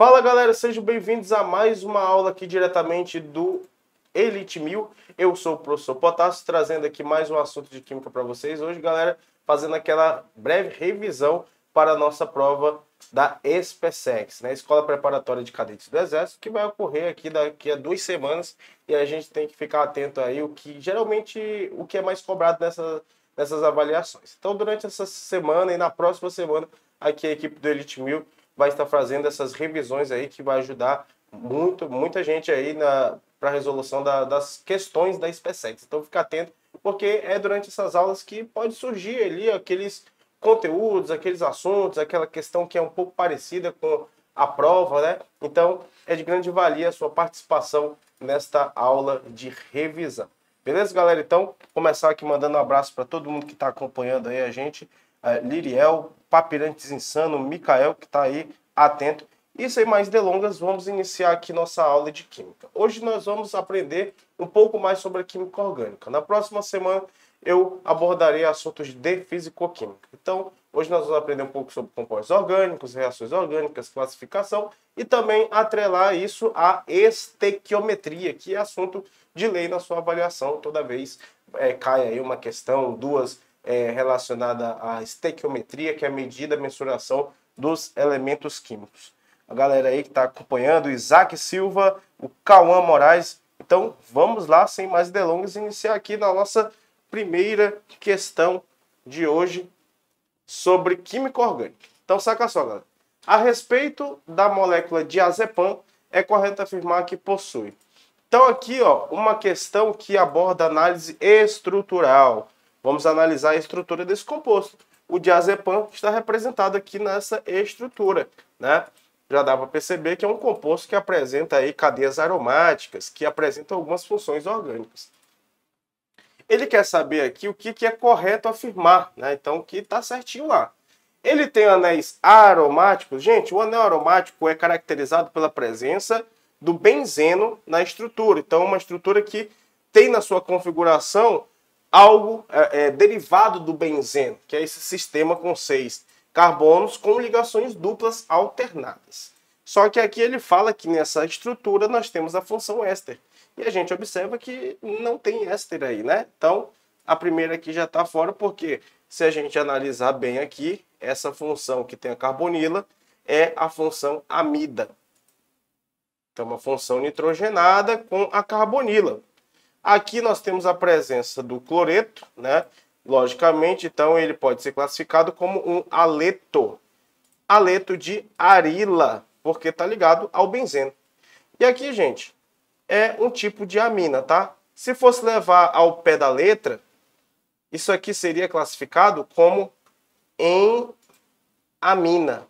Fala galera, sejam bem-vindos a mais uma aula aqui diretamente do Elite 1000. Eu sou o professor Potássio, trazendo aqui mais um assunto de química para vocês. Hoje, galera, fazendo aquela breve revisão para a nossa prova da SPSEX, né? Escola Preparatória de Cadetes do Exército, que vai ocorrer aqui daqui a 2 semanas, e a gente tem que ficar atento aí o que é mais cobrado nessas avaliações. Então, durante essa semana e na próxima semana, aqui a equipe do Elite 1000 vai estar fazendo essas revisões aí que vai ajudar muita gente aí para a resolução das questões da SPSEX. Então fica atento, porque é durante essas aulas que pode surgir ali aqueles conteúdos, aqueles assuntos, aquela questão que é um pouco parecida com a prova, né? Então é de grande valia a sua participação nesta aula de revisão. Beleza, galera? Então, começar aqui mandando um abraço para todo mundo que está acompanhando aí a gente. Liriel, Papirantes Insano, Micael, que está aí atento. E sem mais delongas, vamos iniciar aqui nossa aula de Química. Hoje nós vamos aprender um pouco mais sobre a Química Orgânica. Na próxima semana eu abordarei assuntos de Fisicoquímica. Então, hoje nós vamos aprender um pouco sobre compostos orgânicos, reações orgânicas, classificação e também atrelar isso à estequiometria, que é assunto de lei na sua avaliação. Toda vez cai aí uma questão, duas relacionada à estequiometria, que é a medida, a mensuração dos elementos químicos. A galera aí que está acompanhando, o Isaac Silva, o Cauã Moraes. Então, vamos lá, sem mais delongas, iniciar aqui na nossa primeira questão de hoje sobre química orgânica. Então, saca só, galera. A respeito da molécula diazepam, é correto afirmar que possui. Então, aqui, ó, uma questão que aborda análise estrutural. Vamos analisar a estrutura desse composto. O diazepam está representado aqui nessa estrutura, né? Já dá para perceber que é um composto que apresenta aí cadeias aromáticas, que apresentam algumas funções orgânicas. Ele quer saber aqui o que é correto afirmar, né? Então, o que está certinho lá. Ele tem anéis aromáticos. Gente, o anel aromático é caracterizado pela presença do benzeno na estrutura. Então, uma estrutura que tem na sua configuração algo derivado do benzeno, que é esse sistema com 6 carbonos com ligações duplas alternadas. Só que aqui ele fala que nessa estrutura nós temos a função éster. E a gente observa que não tem éster aí, né? Então, a primeira aqui já está fora, porque se a gente analisar bem aqui, essa função que tem a carbonila é a função amida. Então, uma função nitrogenada com a carbonila. Aqui nós temos a presença do cloreto, né? Logicamente, então, ele pode ser classificado como um aleto. Aleto de arila, porque está ligado ao benzeno. E aqui, gente, é um tipo de amina, tá? Se fosse levar ao pé da letra, isso aqui seria classificado como amina.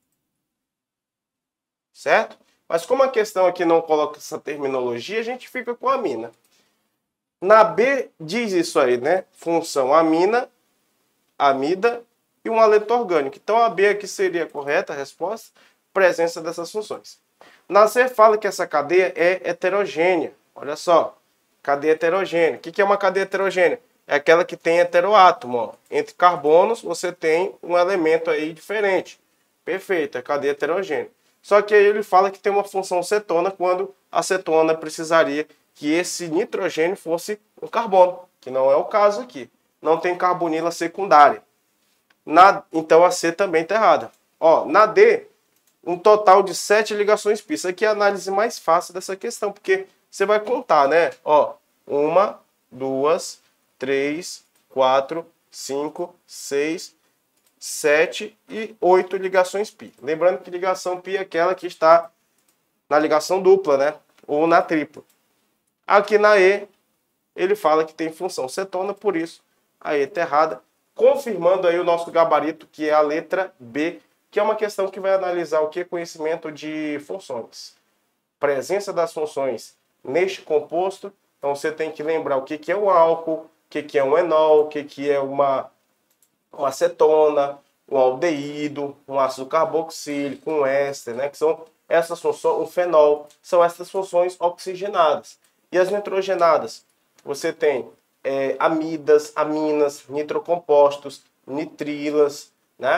Certo? Mas como a questão aqui não coloca essa terminologia, a gente fica com amina. Na B diz isso aí, né? Função amina, amida e um aleto orgânico. Então a B aqui seria a correta a resposta, presença dessas funções. Na C fala que essa cadeia é heterogênea. Olha só, cadeia heterogênea. O que é uma cadeia heterogênea? É aquela que tem heteroátomo. Ó. Entre carbonos você tem um elemento aí diferente. Perfeito, é cadeia heterogênea. Só que aí ele fala que tem uma função cetona quando a cetona precisaria que esse nitrogênio fosse um carbono, que não é o caso aqui. Não tem carbonila secundária. Então a C também está errada. Ó, na D, um total de 7 ligações π. Isso aqui é a análise mais fácil dessa questão, porque você vai contar, né? Ó, 1, 2, 3, 4, 5, 6, 7 e 8 ligações π. Lembrando que ligação π é aquela que está na ligação dupla, né? Ou na tripla. Aqui na E, ele fala que tem função cetona, por isso a E está errada, confirmando aí o nosso gabarito, que é a letra B, que é uma questão que vai analisar o que é conhecimento de funções. Presença das funções neste composto, então você tem que lembrar o que é um álcool, o que é um enol, o que é uma acetona, um aldeído, um ácido carboxílico, um éster, né? Que são essas funções, um fenol, são essas funções oxigenadas. E as nitrogenadas? Você tem amidas, aminas, nitrocompostos, nitrilas, né?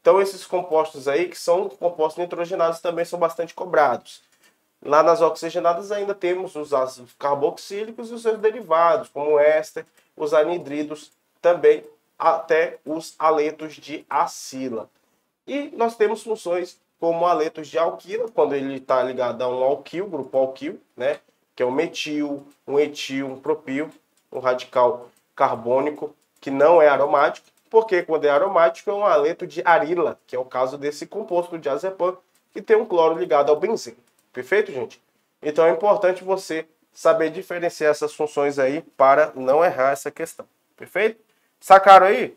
Então esses compostos aí, que são compostos nitrogenados, também são bastante cobrados. Lá nas oxigenadas ainda temos os ácidos carboxílicos e os seus derivados, como o éster, os anidridos, também até os aletos de acila. E nós temos funções como aletos de alquila, quando ele está ligado a um alquil, grupo alquil, né? Que é um metil, um etil, um propil, um radical carbônico, que não é aromático, porque quando é aromático é um aleto de arila, que é o caso desse composto de diazepam, que tem um cloro ligado ao benzeno. Perfeito, gente? Então é importante você saber diferenciar essas funções aí para não errar essa questão. Perfeito? Sacaram aí?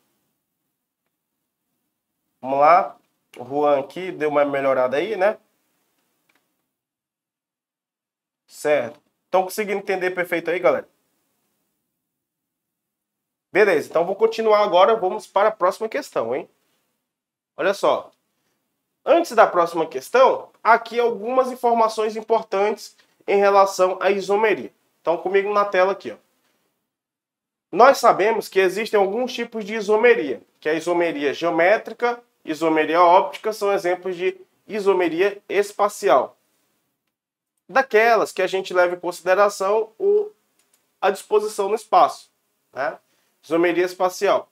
Vamos lá. O Juan aqui deu uma melhorada aí, né? Certo. Estão conseguindo entender perfeito aí, galera? Beleza, então vou continuar agora. Vamos para a próxima questão, hein? Olha só. Antes da próxima questão, aqui algumas informações importantes em relação à isomeria. Então, comigo na tela aqui, ó. Nós sabemos que existem alguns tipos de isomeria, que é a isomeria geométrica, isomeria óptica, são exemplos de isomeria espacial. Daquelas que a gente leva em consideração a disposição no espaço, né? Isomeria espacial.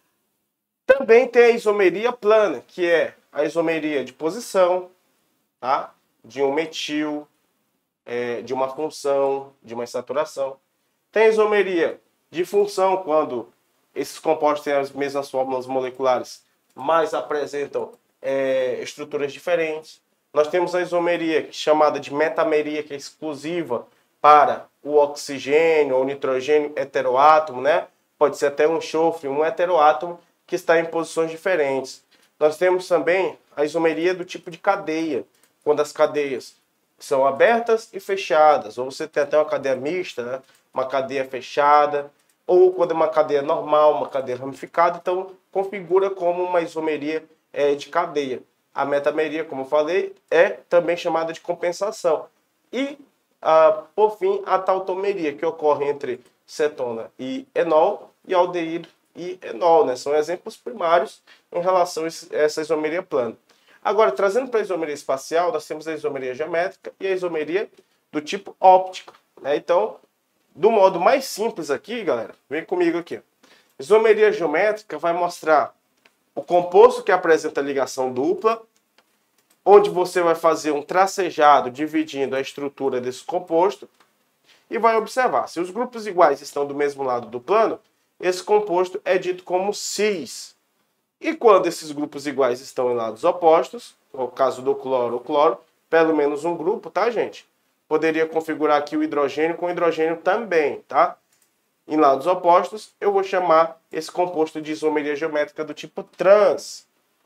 Também tem a isomeria plana, que é a isomeria de posição, tá? De um metil, de uma função, de uma insaturação. Tem a isomeria de função, quando esses compostos têm as mesmas fórmulas moleculares, mas apresentam estruturas diferentes. Nós temos a isomeria chamada de metameria, que é exclusiva para o oxigênio ou nitrogênio heteroátomo, né? Pode ser até um enxofre, um heteroátomo que está em posições diferentes. Nós temos também a isomeria do tipo de cadeia, quando as cadeias são abertas e fechadas, ou você tem até uma cadeia mista, né? Uma cadeia fechada, ou quando é uma cadeia normal, uma cadeia ramificada, então configura como uma isomeria de cadeia. A metameria, como eu falei, é também chamada de compensação. E, por fim, a tautomeria, que ocorre entre cetona e enol, e aldeído e enol, né? São exemplos primários em relação a essa isomeria plana. Agora, trazendo para a isomeria espacial, nós temos a isomeria geométrica e a isomeria do tipo óptica, né? Então, do modo mais simples aqui, galera, vem comigo aqui. Isomeria geométrica vai mostrar o composto que apresenta ligação dupla, onde você vai fazer um tracejado dividindo a estrutura desse composto e vai observar. Se os grupos iguais estão do mesmo lado do plano, esse composto é dito como cis. E quando esses grupos iguais estão em lados opostos, no caso do cloro, o cloro, pelo menos um grupo, tá, gente? Poderia configurar aqui o hidrogênio com hidrogênio também, tá? Em lados opostos, eu vou chamar esse composto de isomeria geométrica do tipo trans.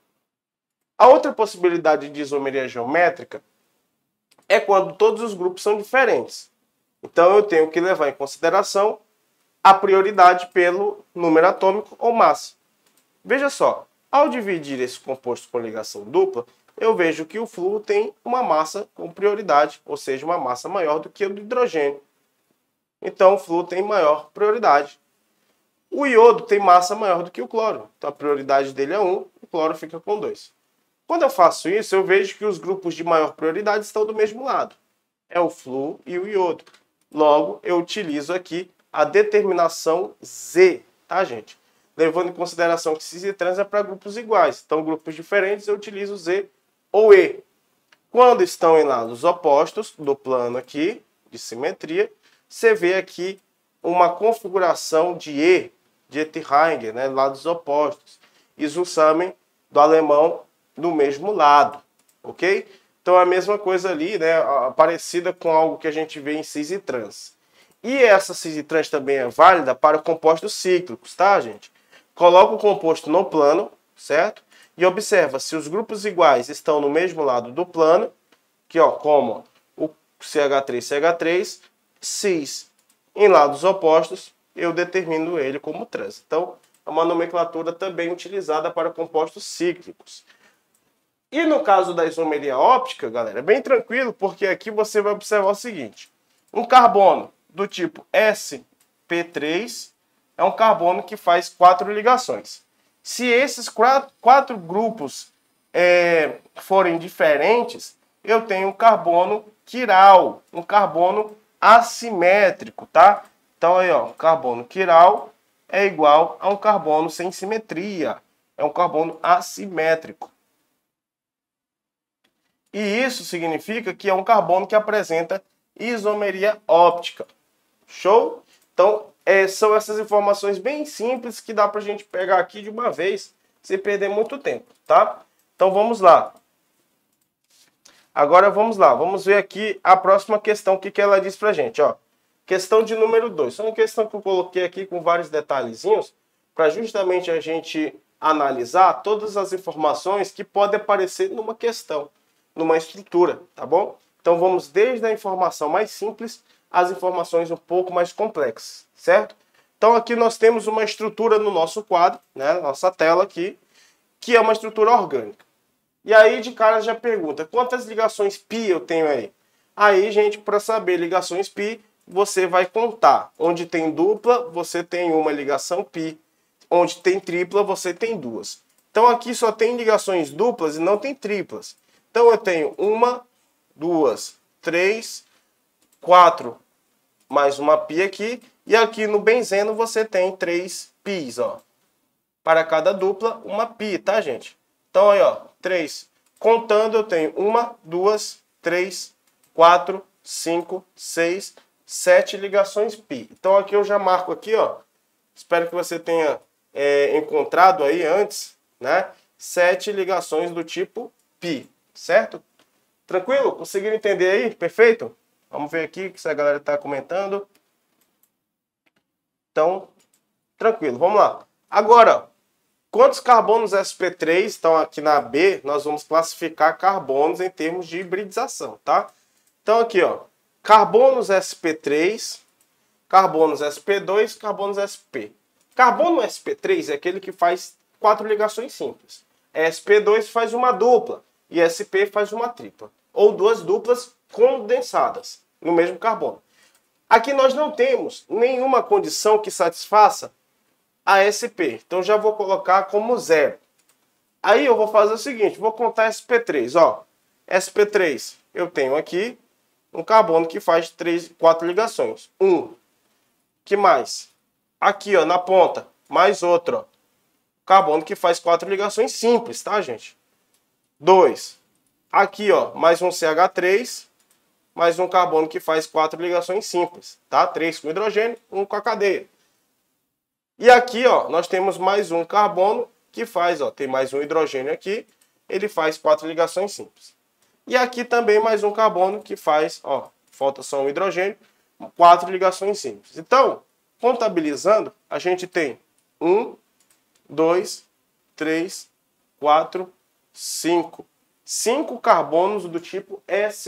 A outra possibilidade de isomeria geométrica é quando todos os grupos são diferentes. Então, eu tenho que levar em consideração a prioridade pelo número atômico ou massa. Veja só, ao dividir esse composto por ligação dupla, eu vejo que o flúor tem uma massa com prioridade, ou seja, uma massa maior do que o do hidrogênio. Então, o flúor tem maior prioridade. O iodo tem massa maior do que o cloro. Então, a prioridade dele é 1, o cloro fica com 2. Quando eu faço isso, eu vejo que os grupos de maior prioridade estão do mesmo lado. É o flúor e o iodo. Logo, eu utilizo aqui a determinação Z, tá, gente? Levando em consideração que cis e trans é para grupos iguais. Então, grupos diferentes, eu utilizo Z ou E. Quando estão em lados opostos do plano aqui, de simetria, você vê aqui uma configuração de E, de Etheringer, né? Lados opostos. E Zusammen, do alemão, do mesmo lado, ok? Então, é a mesma coisa ali, né? Parecida com algo que a gente vê em cis e trans. E essa cis e trans também é válida para compostos cíclicos, tá, gente? Coloca o composto no plano, certo? E observa se os grupos iguais estão no mesmo lado do plano, que ó, como o CH3, cis em lados opostos, eu determino ele como trans. Então, é uma nomenclatura também utilizada para compostos cíclicos. E no caso da isomeria óptica, galera, é bem tranquilo, porque aqui você vai observar o seguinte. Um carbono do tipo sp3 é um carbono que faz 4 ligações. Se esses quatro grupos forem diferentes, eu tenho um carbono quiral, um carbono assimétrico, tá? Então aí, ó, carbono quiral é igual a um carbono sem simetria, é um carbono assimétrico. E isso significa que é um carbono que apresenta isomeria óptica. Show? Então, são essas informações bem simples que dá pra gente pegar aqui de uma vez, sem perder muito tempo, tá? Então, vamos lá. Agora, vamos lá. Vamos ver aqui a próxima questão, o que ela diz pra gente, ó. Questão de número 2. Só uma questão que eu coloquei aqui com vários detalhezinhos, para justamente a gente analisar todas as informações que podem aparecer numa questão, numa estrutura, tá bom? Então, vamos desde a informação mais simples às informações um pouco mais complexas, certo? Então, aqui nós temos uma estrutura no nosso quadro, né, nossa tela aqui, que é uma estrutura orgânica. E aí, de cara, já pergunta, quantas ligações π eu tenho aí? Aí, gente, para saber ligações π, você vai contar. Onde tem dupla, você tem uma ligação π. Onde tem tripla, você tem duas. Então, aqui só tem ligações duplas e não tem triplas. Então, eu tenho uma, duas, três, 4 mais uma π aqui. E aqui no benzeno você tem 3 πs, ó. Para cada dupla, uma π, tá, gente? Então aí, ó, 3. Contando, eu tenho 1, 2, 3, 4, 5, 6, 7 ligações π. Então aqui eu já marco aqui, ó. Espero que você tenha encontrado aí antes, né? 7 ligações do tipo π, certo? Tranquilo? Conseguiram entender aí? Perfeito? Vamos ver aqui se a galera está comentando. Então, tranquilo, vamos lá. Agora, quantos carbonos sp3 estão aqui na B? Nós vamos classificar carbonos em termos de hibridização, tá? Então aqui, ó, carbonos sp3, carbonos sp2, carbonos sp. Carbono sp3 é aquele que faz 4 ligações simples. sp2 faz uma dupla e sp faz uma tripla. Ou duas duplas condensadas no mesmo carbono. Aqui nós não temos nenhuma condição que satisfaça a sp. Então já vou colocar como 0. Aí eu vou fazer o seguinte, vou contar sp3, ó. sp3, eu tenho aqui um carbono que faz 4 ligações. 1. Que mais? Aqui, ó, na ponta, mais outro, ó. Carbono que faz 4 ligações simples, tá, gente? 2. Aqui, ó, mais um CH3, mais um carbono que faz 4 ligações simples, tá? 3 com hidrogênio, 1 com a cadeia. E aqui, ó, nós temos mais um carbono que faz, ó, tem mais um hidrogênio aqui, ele faz 4 ligações simples. E aqui também mais um carbono que faz, ó, falta só um hidrogênio, 4 ligações simples. Então, contabilizando, a gente tem 1, 2, 3, 4, 5. 5 carbonos do tipo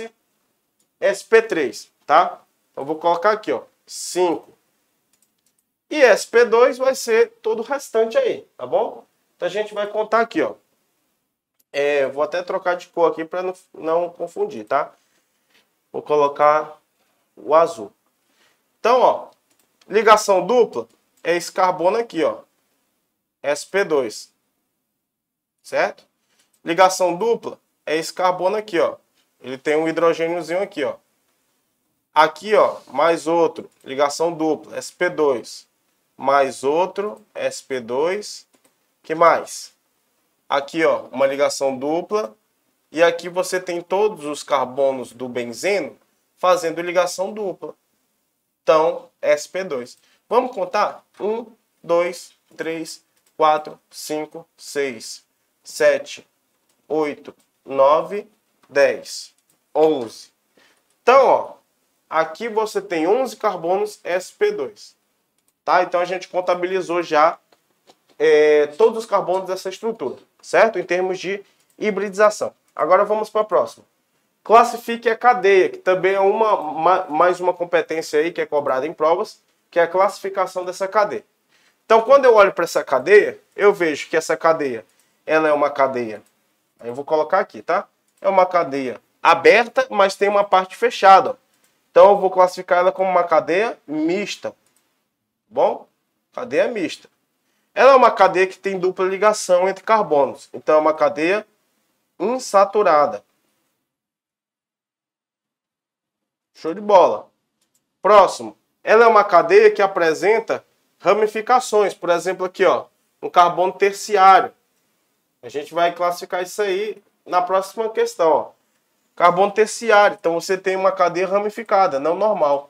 sp3, tá? Então, vou colocar aqui, ó, 5. E sp2 vai ser todo o restante aí, tá bom? Então, a gente vai contar aqui, ó. Vou até trocar de cor aqui para não confundir, tá? Vou colocar o azul. Então, ó, ligação dupla é esse carbono aqui, ó, sp2, certo? Ligação dupla é esse carbono aqui, ó. Ele tem um hidrogêniozinho aqui, ó. Aqui, ó, mais outro, ligação dupla, sp2, mais outro, sp2. Que mais? Aqui, ó, uma ligação dupla. E aqui você tem todos os carbonos do benzeno fazendo ligação dupla. Então, sp2. Vamos contar? 1, 2, 3, 4, 5, 6, 7, 8, 9, 10, 11. Então, ó, aqui você tem 11 carbonos sp2. Tá? Então, a gente contabilizou já todos os carbonos dessa estrutura, certo? Em termos de hibridização. Agora vamos para a próxima. Classifique a cadeia, que também é mais uma competência aí que é cobrada em provas, que é a classificação dessa cadeia. Então, quando eu olho para essa cadeia, eu vejo que essa cadeia, ela é uma cadeia, aí eu vou colocar aqui, tá? É uma cadeia aberta, mas tem uma parte fechada, ó. Então, eu vou classificar ela como uma cadeia mista. Bom? Cadeia mista. Ela é uma cadeia que tem dupla ligação entre carbonos. Então, é uma cadeia insaturada. Show de bola. Próximo. Ela é uma cadeia que apresenta ramificações. Por exemplo, aqui, ó, um carbono terciário. A gente vai classificar isso aí na próxima questão, ó. Carbono terciário. Então, você tem uma cadeia ramificada, não normal.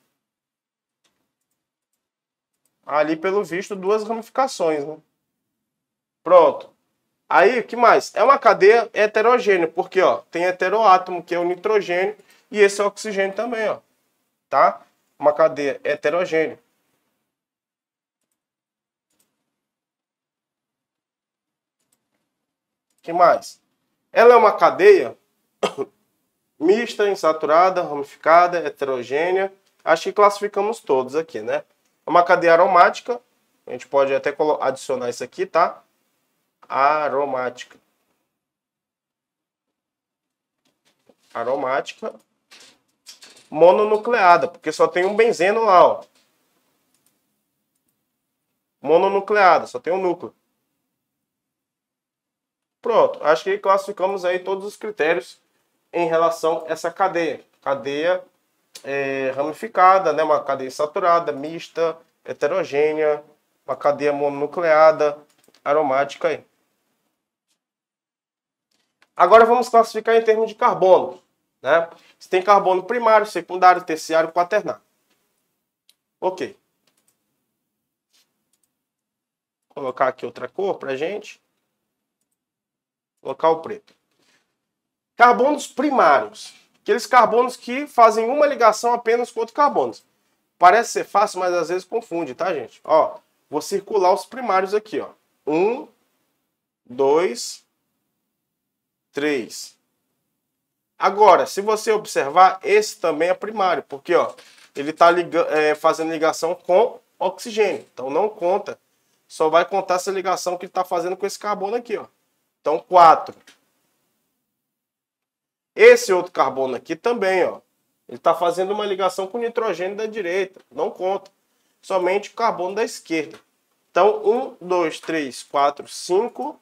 Ali, pelo visto, duas ramificações, né? Pronto. Aí, o que mais? É uma cadeia heterogênea, porque, ó, tem heteroátomo, que é o nitrogênio, e esse é o oxigênio também, ó. Tá? Uma cadeia heterogênea. O que mais? Ela é uma cadeia mista, insaturada, ramificada, heterogênea. Acho que classificamos todos aqui, né? É uma cadeia aromática. A gente pode até adicionar isso aqui, tá? Aromática. Aromática. Mononucleada, porque só tem um benzeno lá, ó. Mononucleada, só tem um núcleo. Pronto, acho que classificamos aí todos os critérios em relação a essa cadeia. Cadeia ramificada, né? Uma cadeia saturada, mista, heterogênea, uma cadeia mononucleada, aromática aí. Agora vamos classificar em termos de carbono, né? Você tem carbono primário, secundário, terciário, quaternário. Ok. Vou colocar aqui outra cor pra gente. Vou colocar o preto. Carbonos primários. Aqueles carbonos que fazem uma ligação apenas com outros carbonos. Parece ser fácil, mas às vezes confunde, tá, gente? Ó, vou circular os primários aqui, ó. 1, 2, 3. Agora, se você observar, esse também é primário, porque, ó, ele está fazendo ligação com oxigênio. Então, não conta. Só vai contar essa ligação que ele está fazendo com esse carbono aqui, ó. Então, 4. Esse outro carbono aqui também, ó. Ele está fazendo uma ligação com o nitrogênio da direita. Não conta. Somente o carbono da esquerda. Então, 1, 2, 3, 4, 5.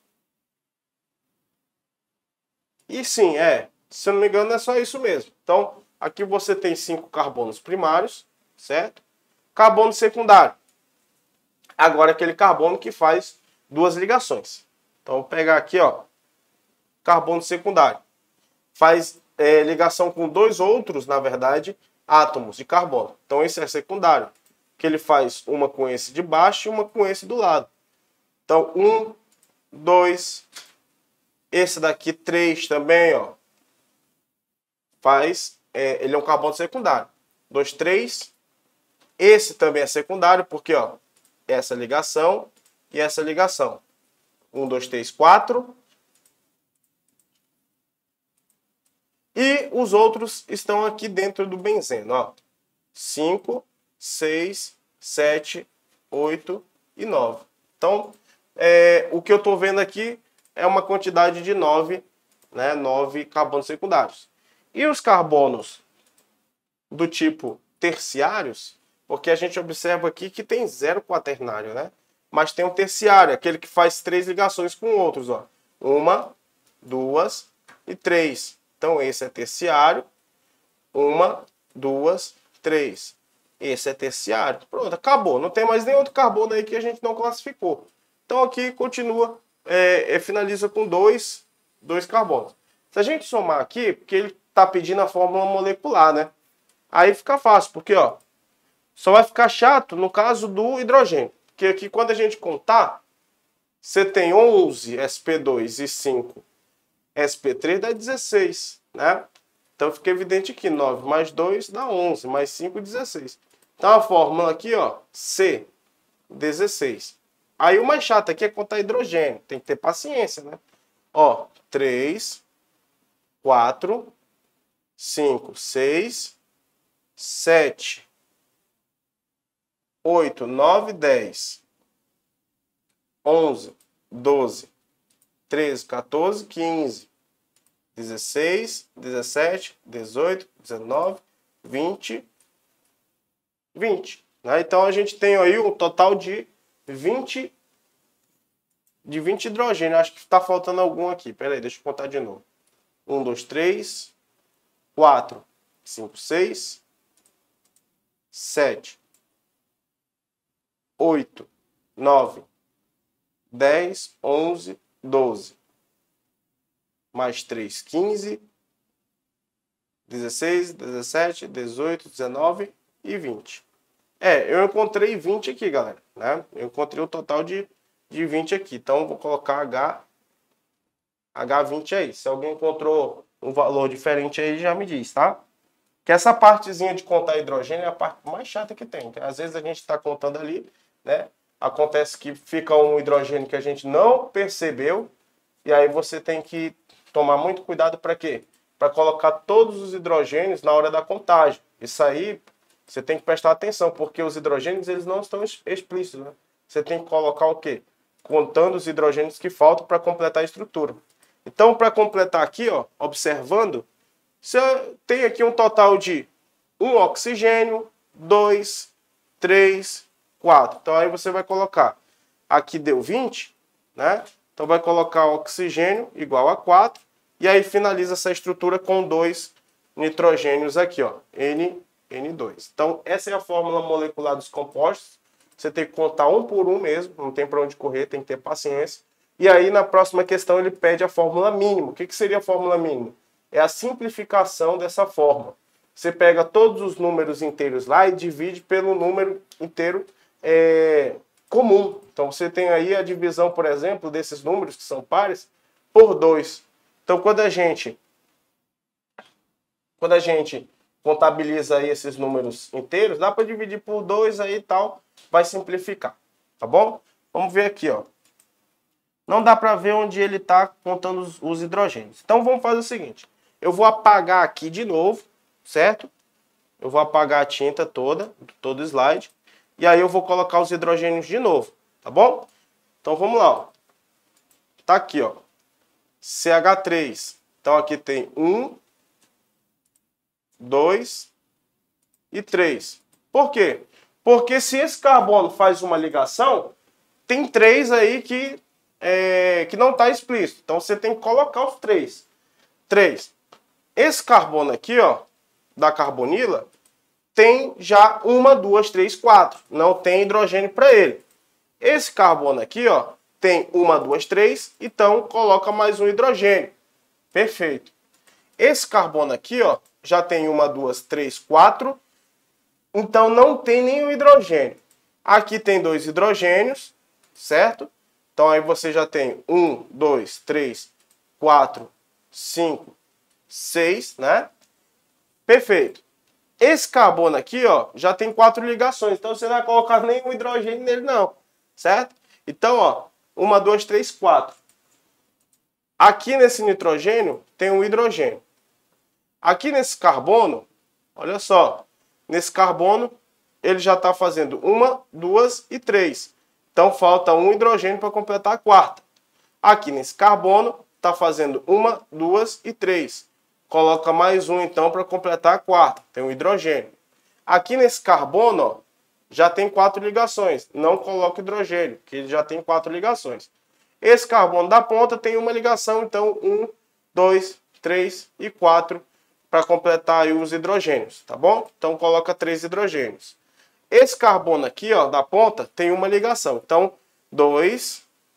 E sim, se eu não me engano, é só isso mesmo. Então, aqui você tem 5 carbonos primários, certo? Carbono secundário. Agora, aquele carbono que faz duas ligações. Então, vou pegar aqui, ó, carbono secundário. Faz ligação com dois outros, na verdade, átomos de carbono. Então, esse é secundário, que ele faz uma com esse de baixo e uma com esse do lado. Então, 1, 2, esse daqui 3 também, ó, faz, ele é um carbono secundário. 2, 3, esse também é secundário, porque, ó, essa ligação e essa ligação. 1, 2, 3, 4. E os outros estão aqui dentro do benzeno, ó. 5, 6, 7, 8 e 9. Então, o que eu estou vendo aqui é uma quantidade de 9, né? 9 carbonos secundários. E os carbonos do tipo terciários, porque a gente observa aqui que tem 0 quaternário, né? Mas tem um terciário, aquele que faz 3 ligações com outros, ó. 1, 2 e 3. Então, esse é terciário. 1, 2, 3. Esse é terciário. Pronto, acabou. Não tem mais nenhum outro carbono aí que a gente não classificou. Então, aqui continua, finaliza com dois carbonos. Se a gente somar aqui, porque ele está pedindo a fórmula molecular, né? Aí fica fácil, porque, ó, só vai ficar chato no caso do hidrogênio. Porque aqui, quando a gente contar, você tem 11 sp2 e 5 sp3 dá 16, né? Então fica evidente que 9 mais 2 dá 11, mais 5, 16. Então a fórmula aqui, ó, C, 16. Aí o mais chato aqui é contar hidrogênio, tem que ter paciência, né? Ó, 3, 4, 5, 6, 7, 8, 9, 10, 11, 12, 13, 14, 15, 16, 17, 18, 19, 20, 20. Né? Então a gente tem aí um total de 20 hidrogênio. Acho que está faltando algum aqui. Pera aí, deixa eu contar de novo. 1, 2, 3, 4, 5, 6, 7, 8, 9, 10, 11, 12. Mais 3, 15, 16, 17, 18, 19 e 20. Eu encontrei 20 aqui, galera, né? Eu encontrei o total de 20 aqui. Então, vou colocar H20 aí. Se alguém encontrou um valor diferente aí, já me diz, tá? Que essa partezinha de contar hidrogênio é a parte mais chata que tem. Às vezes a gente está contando ali, né? Acontece que fica um hidrogênio que a gente não percebeu. E aí você tem que tomar muito cuidado para quê? Para colocar todos os hidrogênios na hora da contagem. Isso aí você tem que prestar atenção, porque os hidrogênios eles não estão explícitos, né? Você tem que colocar o quê? Contando os hidrogênios que faltam para completar a estrutura. Então, para completar aqui, ó, observando, você tem aqui um total de 1 oxigênio, 2, 3, 4. Então, aí você vai colocar, aqui deu 20, né? Então, vai colocar oxigênio igual a 4, e aí finaliza essa estrutura com 2 nitrogênios aqui, ó, N2. Então, essa é a fórmula molecular dos compostos. Você tem que contar um por um mesmo, não tem para onde correr, tem que ter paciência. E aí, na próxima questão, ele pede a fórmula mínima. O que seria a fórmula mínima? É a simplificação dessa fórmula. Você pega todos os números inteiros lá e divide pelo número inteiro comum. Então, você tem aí a divisão, por exemplo, desses números que são pares, por 2. Então, quando a gente contabiliza aí esses números inteiros, dá para dividir por 2 aí e tal, vai simplificar, tá bom? Vamos ver aqui, ó. Não dá para ver onde ele está contando os hidrogênios. Então vamos fazer o seguinte, eu vou apagar aqui de novo, certo? Eu vou apagar a tinta toda, todo o slide, e aí eu vou colocar os hidrogênios de novo, tá bom? Então vamos lá, ó. Tá aqui, ó, CH3. Então aqui tem 1, 2 e 3. Por quê? Porque se esse carbono faz uma ligação, tem 3 aí que não está explícito. Então você tem que colocar os 3. 3. Esse carbono aqui, ó, da carbonila, tem já 1, 2, 3, 4. Não tem hidrogênio para ele. Esse carbono aqui, ó, tem 1, 2, 3. Então coloca mais um hidrogênio. Perfeito. Esse carbono aqui, ó, já tem 1, 2, 3, 4. Então não tem nenhum hidrogênio. Aqui tem 2 hidrogênios, certo? Então aí você já tem 1, 2, 3, 4, 5, 6, né? Perfeito. Esse carbono aqui, ó, já tem 4 ligações. Então você não vai colocar nenhum hidrogênio nele, não. Certo? Então, ó, 1, 2, 3, 4. Aqui nesse nitrogênio tem um hidrogênio. Aqui nesse carbono, olha só, nesse carbono ele já está fazendo 1, 2 e 3. Então falta um hidrogênio para completar a quarta. Aqui nesse carbono está fazendo 1, 2 e 3. Coloca mais um então para completar a quarta. Tem um hidrogênio. Aqui nesse carbono, ó, já tem 4 ligações. Não coloca hidrogênio, que ele já tem 4 ligações. Esse carbono da ponta tem uma ligação, então 1, 2, 3 e 4 para completar aí os hidrogênios, tá bom? Então coloca 3 hidrogênios. Esse carbono aqui, ó, da ponta, tem uma ligação. Então 2,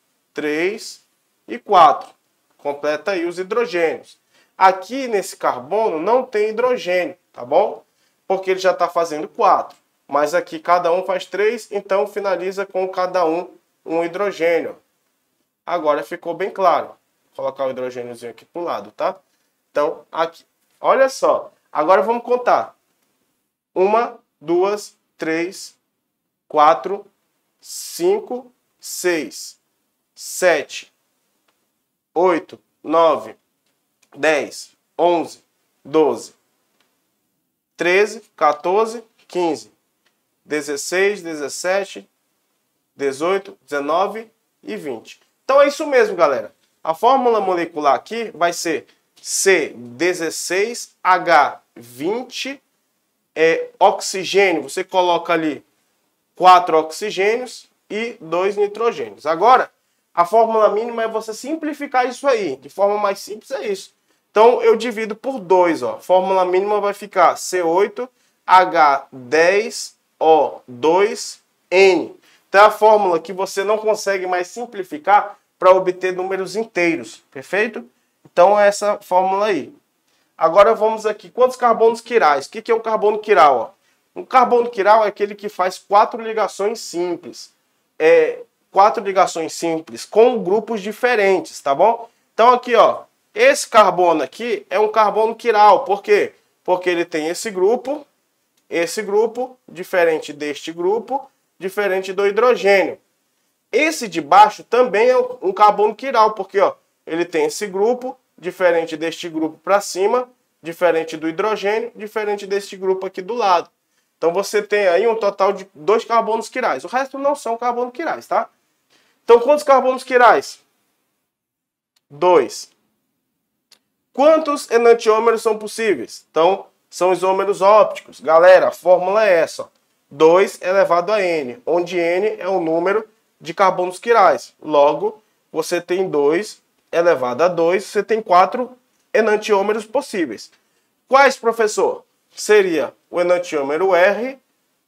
3 e 4. Completa aí os hidrogênios. Aqui nesse carbono não tem hidrogênio, tá bom? Porque ele já está fazendo 4. Mas aqui cada um faz 3, então finaliza com cada um hidrogênio. Agora ficou bem claro. Vou colocar o hidrogêniozinho aqui para o lado, tá? Então, aqui. Olha só. Agora vamos contar. 1, 2, 3, 4, 5, 6, 7, 8, 9, 10, 11, 12, 13, 14, 15, 16, 17, 18, 19 e 20. Então é isso mesmo, galera. A fórmula molecular aqui vai ser C16H20, oxigênio. Você coloca ali 4 oxigênios, e 2 nitrogênios. Agora, a fórmula mínima é você simplificar isso aí. De forma mais simples é isso. Então, eu divido por 2. Ó. Fórmula mínima vai ficar C8H10O2N. Então, é a fórmula que você não consegue mais simplificar para obter números inteiros. Perfeito? Então, é essa fórmula aí. Agora, vamos aqui. Quantos carbonos quirais? O que é um carbono quiral? Ó? Um carbono quiral é aquele que faz 4 ligações simples. 4 ligações simples com grupos diferentes, tá bom? Então aqui, ó, esse carbono aqui é um carbono quiral. Por quê? Porque ele tem esse grupo, diferente deste grupo, diferente do hidrogênio. Esse de baixo também é um carbono quiral, porque ó, ele tem esse grupo, diferente deste grupo para cima, diferente do hidrogênio, diferente deste grupo aqui do lado. Então você tem aí um total de 2 carbonos quirais. O resto não são carbonos quirais, tá? Então quantos carbonos quirais? 2. Quantos enantiômeros são possíveis? Então são isômeros ópticos. Galera, a fórmula é essa. Ó. 2 elevado a N, onde N é o número de carbonos quirais. Logo, você tem 2 elevado a 2, você tem 4 enantiômeros possíveis. Quais, professor? Seria o enantiômero R,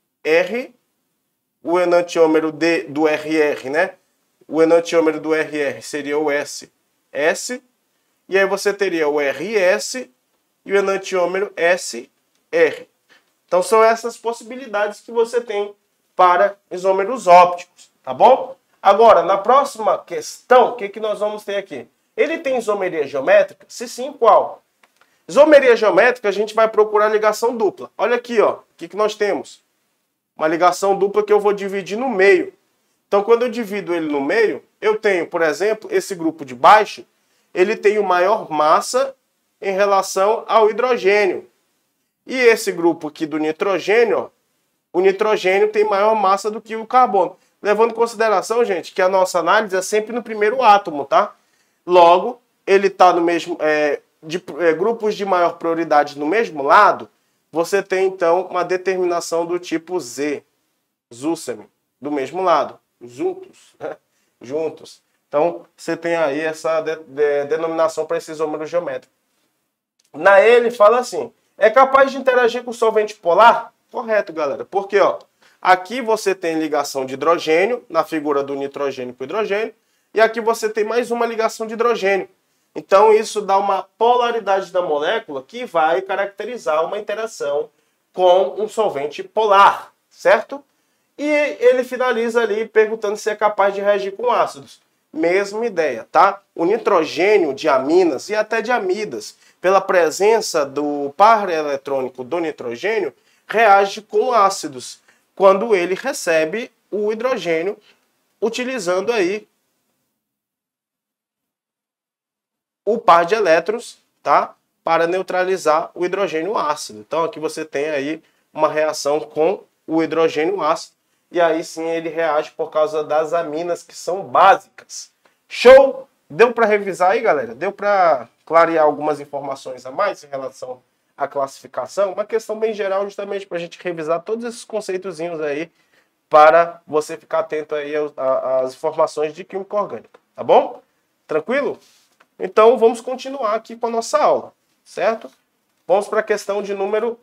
o enantiômero do RR, né? O enantiômero do RR seria o S, e aí você teria o RS e o enantiômero SR. Então são essas possibilidades que você tem para isômeros ópticos, tá bom? Agora, na próxima questão, o que nós vamos ter aqui? Ele tem isomeria geométrica? Se sim, qual? Isomeria geométrica, a gente vai procurar ligação dupla. Olha aqui, ó, o que nós temos? Uma ligação dupla que eu vou dividir no meio. Então, quando eu divido ele no meio, eu tenho, por exemplo, esse grupo de baixo, ele tem maior massa em relação ao hidrogênio. E esse grupo aqui do nitrogênio, ó, o nitrogênio tem maior massa do que o carbono. Levando em consideração, gente, que a nossa análise é sempre no primeiro átomo, tá? Logo, ele está no mesmo... grupos de maior prioridade no mesmo lado, você tem então uma determinação do tipo Z, Zussem, do mesmo lado, juntos, né? Juntos. Então você tem aí essa denominação para esse isômero geométrico. Na E ele fala assim: é capaz de interagir com solvente polar? Correto, galera. Porque ó, aqui você tem ligação de hidrogênio na figura do nitrogênio com hidrogênio, e aqui você tem mais uma ligação de hidrogênio. Então, isso dá uma polaridade da molécula que vai caracterizar uma interação com um solvente polar, certo? E ele finaliza ali perguntando se é capaz de reagir com ácidos. Mesma ideia, tá? O nitrogênio de aminas e até de amidas, pela presença do par eletrônico do nitrogênio, reage com ácidos, quando ele recebe o hidrogênio utilizando aí o par de elétrons, tá? Para neutralizar o hidrogênio ácido. Então aqui você tem aí uma reação com o hidrogênio ácido, e aí sim ele reage por causa das aminas que são básicas. Show? Deu para revisar aí, galera? Deu para clarear algumas informações a mais em relação à classificação? Uma questão bem geral, justamente para a gente revisar todos esses conceitozinhos aí, para você ficar atento aí às informações de química orgânica, tá bom? Tranquilo? Então, vamos continuar aqui com a nossa aula, certo? Vamos para a questão de número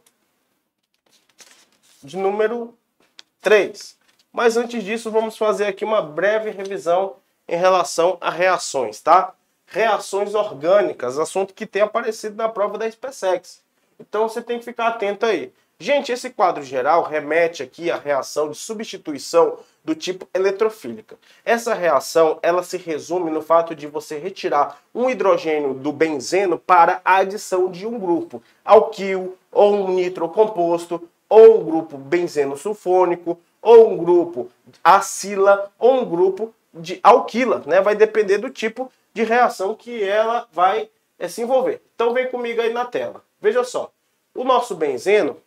3. Mas antes disso, vamos fazer aqui uma breve revisão em relação a reações, tá? Reações orgânicas, assunto que tem aparecido na prova da SpaceX. Então, você tem que ficar atento aí. Gente, esse quadro geral remete aqui à reação de substituição do tipo eletrofílica. Essa reação, ela se resume no fato de você retirar um hidrogênio do benzeno para a adição de um grupo alquil, ou um nitrocomposto, ou um grupo benzeno sulfônico, ou um grupo acila, ou um grupo de alquila, né? Vai depender do tipo de reação que ela vai se envolver. Então vem comigo aí na tela. Veja só, o nosso benzeno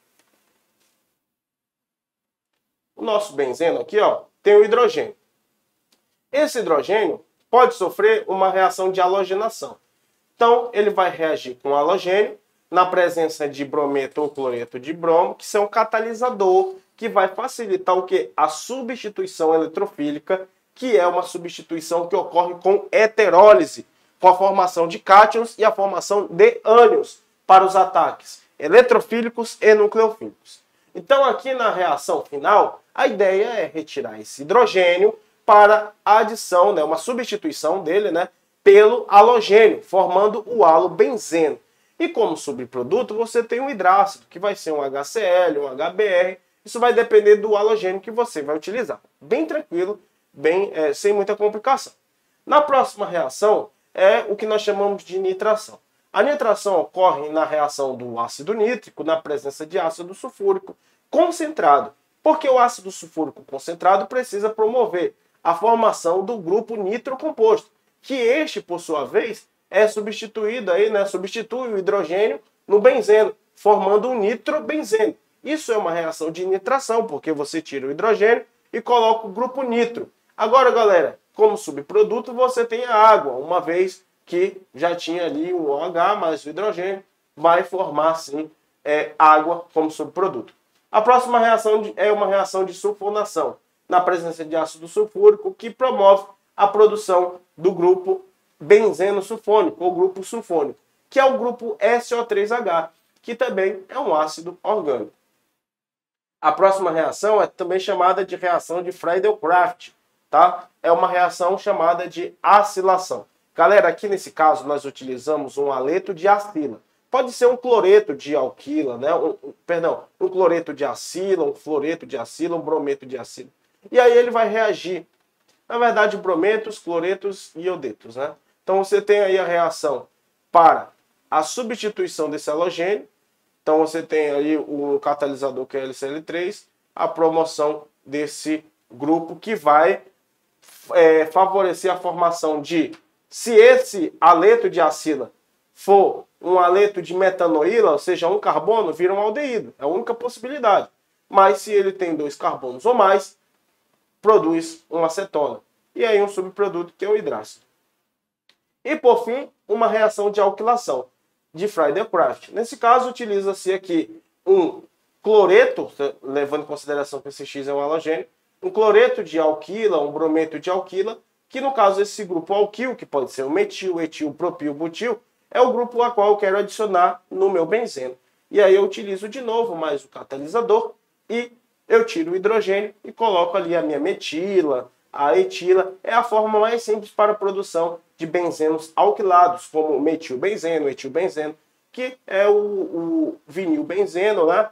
aqui, ó, tem o hidrogênio. Esse hidrogênio pode sofrer uma reação de halogenação. Então, ele vai reagir com halogênio na presença de brometo ou cloreto de bromo, que são catalisador que vai facilitar o que? A substituição eletrofílica, que é uma substituição que ocorre com heterólise, com a formação de cátions e a formação de ânions para os ataques eletrofílicos e nucleofílicos. Então, aqui na reação final, a ideia é retirar esse hidrogênio para a adição, né, uma substituição dele, né, pelo halogênio, formando o halobenzeno. E como subproduto, você tem um hidrácido, que vai ser um HCl, um HBr. Isso vai depender do halogênio que você vai utilizar. Bem tranquilo, bem sem muita complicação. Na próxima reação é o que nós chamamos de nitração. A nitração ocorre na reação do ácido nítrico, na presença de ácido sulfúrico concentrado. Porque o ácido sulfúrico concentrado precisa promover a formação do grupo nitrocomposto, que este, por sua vez, é substituído aí, né, substitui o hidrogênio no benzeno, formando um nitrobenzeno. Isso é uma reação de nitração, porque você tira o hidrogênio e coloca o grupo nitro. Agora, galera, como subproduto, você tem a água, uma vez que já tinha ali o OH mais o hidrogênio, vai formar, sim, água como subproduto. A próxima reação é uma reação de sulfonação, na presença de ácido sulfúrico, que promove a produção do grupo benzeno sulfônico, ou grupo sulfônico, que é o grupo SO3H, que também é um ácido orgânico. A próxima reação é também chamada de reação de Friedel-Crafts, tá? É uma reação chamada de acilação. Galera, aqui nesse caso nós utilizamos um haleto de acila. Pode ser um cloreto de alquila, né? Um cloreto de acila, um fluoreto de acila, um brometo de acila. E aí ele vai reagir. Na verdade, brometos, cloretos e iodetos, né? Então você tem aí a reação para a substituição desse halogênio. Então você tem aí o catalisador que é LCl3, a promoção desse grupo que vai favorecer a formação de, se esse haleto de acila for um haleto de metanoíla, ou seja, um carbono, vira um aldeído. É a única possibilidade. Mas se ele tem 2 carbonos ou mais, produz uma acetona. E aí um subproduto que é o hidrácido. E por fim, uma reação de alquilação de Friedel-Crafts. Nesse caso, utiliza-se aqui um cloreto, levando em consideração que esse X é um halogênio, um cloreto de alquila, um brometo de alquila, que no caso esse grupo alquil, que pode ser o metil, etil, propil, butil, é o grupo a qual eu quero adicionar no meu benzeno. E aí eu utilizo de novo mais o catalisador e eu tiro o hidrogênio e coloco ali a minha metila, a etila. É a forma mais simples para a produção de benzenos alquilados, como metilbenzeno, etilbenzeno, que é o vinilbenzeno, né?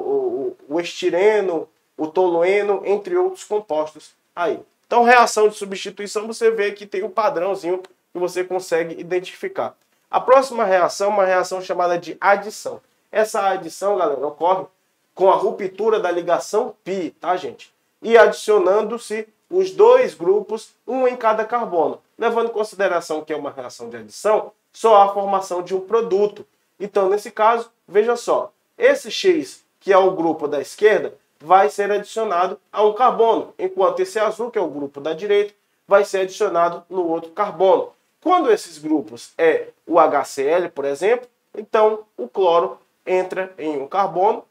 o estireno, o tolueno, entre outros compostos aí. Então, reação de substituição, você vê que tem um padrãozinho que você consegue identificar. A próxima reação é uma reação chamada de adição. Essa adição, galera, ocorre com a ruptura da ligação π, tá, gente? E adicionando-se os 2 grupos, um em cada carbono. Levando em consideração que é uma reação de adição, só há a formação de um produto. Então, nesse caso, veja só, esse X, que é o grupo da esquerda, vai ser adicionado a um carbono, enquanto esse azul, que é o grupo da direita, vai ser adicionado no outro carbono. Quando esses grupos é o HCl, por exemplo, então o cloro entra em um carbono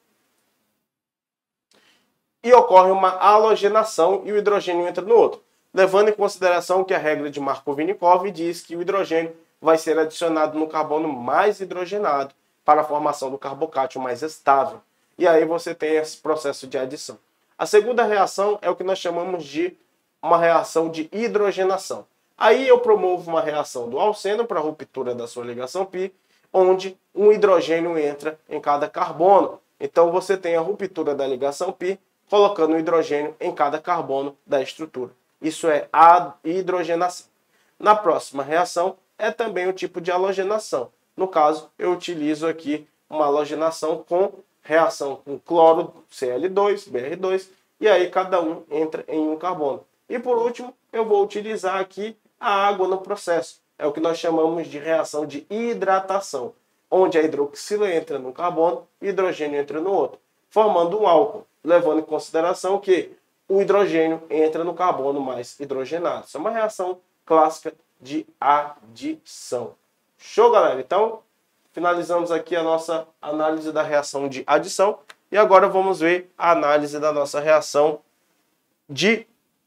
e ocorre uma halogenação e o hidrogênio entra no outro. Levando em consideração que a regra de Markovnikov diz que o hidrogênio vai ser adicionado no carbono mais hidrogenado para a formação do carbocátion mais estável. E aí você tem esse processo de adição. A segunda reação é o que nós chamamos de uma reação de hidrogenação. Aí eu promovo uma reação do alceno para a ruptura da sua ligação π, onde um hidrogênio entra em cada carbono. Então você tem a ruptura da ligação π, colocando o hidrogênio em cada carbono da estrutura. Isso é a hidrogenação. Na próxima reação é também o tipo de halogenação. No caso, eu utilizo aqui uma halogenação com reação com cloro, Cl2, Br2, e aí cada um entra em um carbono. E por último, eu vou utilizar aqui a água no processo. É o que nós chamamos de reação de hidratação, onde a hidroxila entra num carbono e o hidrogênio entra no outro, formando um álcool, levando em consideração que o hidrogênio entra no carbono mais hidrogenado. Isso é uma reação clássica de adição. Show, galera? Então, finalizamos aqui a nossa análise da reação de adição. E agora vamos ver a análise da nossa reação de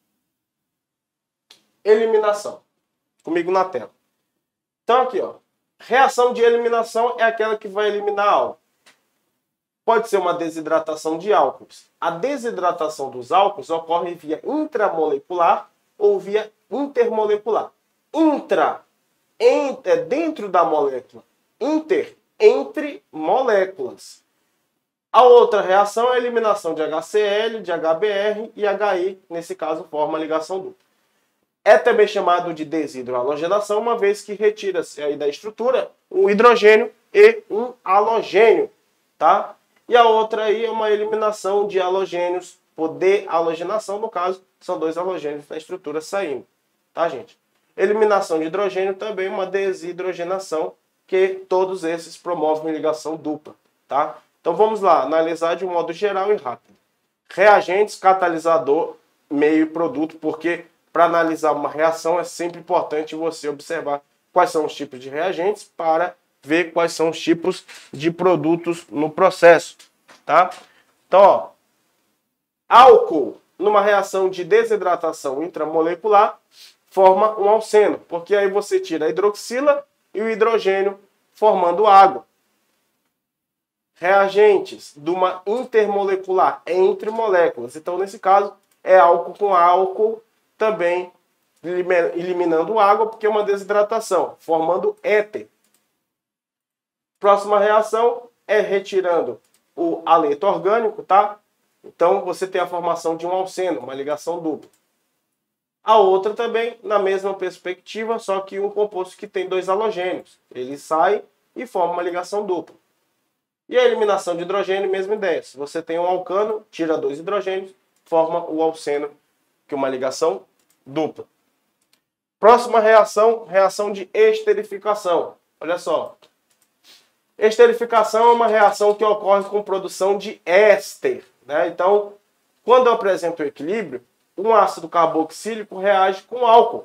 eliminação. Comigo na tela. Então aqui, ó, reação de eliminação é aquela que vai eliminar álcool. Pode ser uma desidratação de álcools. A desidratação dos álcools ocorre via intramolecular ou via intermolecular. Intra é dentro da molécula. Inter, entre moléculas. A outra reação é a eliminação de HCl, de HBr e HI, nesse caso forma ligação dupla. É também chamado de desidrohalogenação, uma vez que retira-se aí da estrutura um hidrogênio e um halogênio, tá? E a outra aí é uma eliminação de halogênios, por dehalogenação, no caso, são dois halogênios na estrutura saindo, tá, gente? Eliminação de hidrogênio também uma desidrogenação, que todos esses promovem ligação dupla, tá? Então vamos lá, analisar de um modo geral e rápido. Reagentes, catalisador, meio e produto, porque para analisar uma reação é sempre importante você observar quais são os tipos de reagentes para ver quais são os tipos de produtos no processo, tá? Então, ó, álcool numa reação de desidratação intramolecular forma um alceno, porque aí você tira a hidroxila e o hidrogênio formando água. Reagentes de uma intermolecular, entre moléculas. Então, nesse caso, é álcool com álcool, também eliminando água, porque é uma desidratação, formando éter. Próxima reação é retirando o haleto orgânico, tá? Então, você tem a formação de um alceno, uma ligação dupla. A outra também, na mesma perspectiva, só que um composto que tem dois halogênios. Ele sai e forma uma ligação dupla. E a eliminação de hidrogênio, mesma ideia. Se você tem um alcano, tira dois hidrogênios, forma o alceno, que é uma ligação dupla. Próxima reação, reação de esterificação. Olha só. Esterificação é uma reação que ocorre com produção de éster, né? Então, quando eu apresento o equilíbrio, um ácido carboxílico reage com álcool,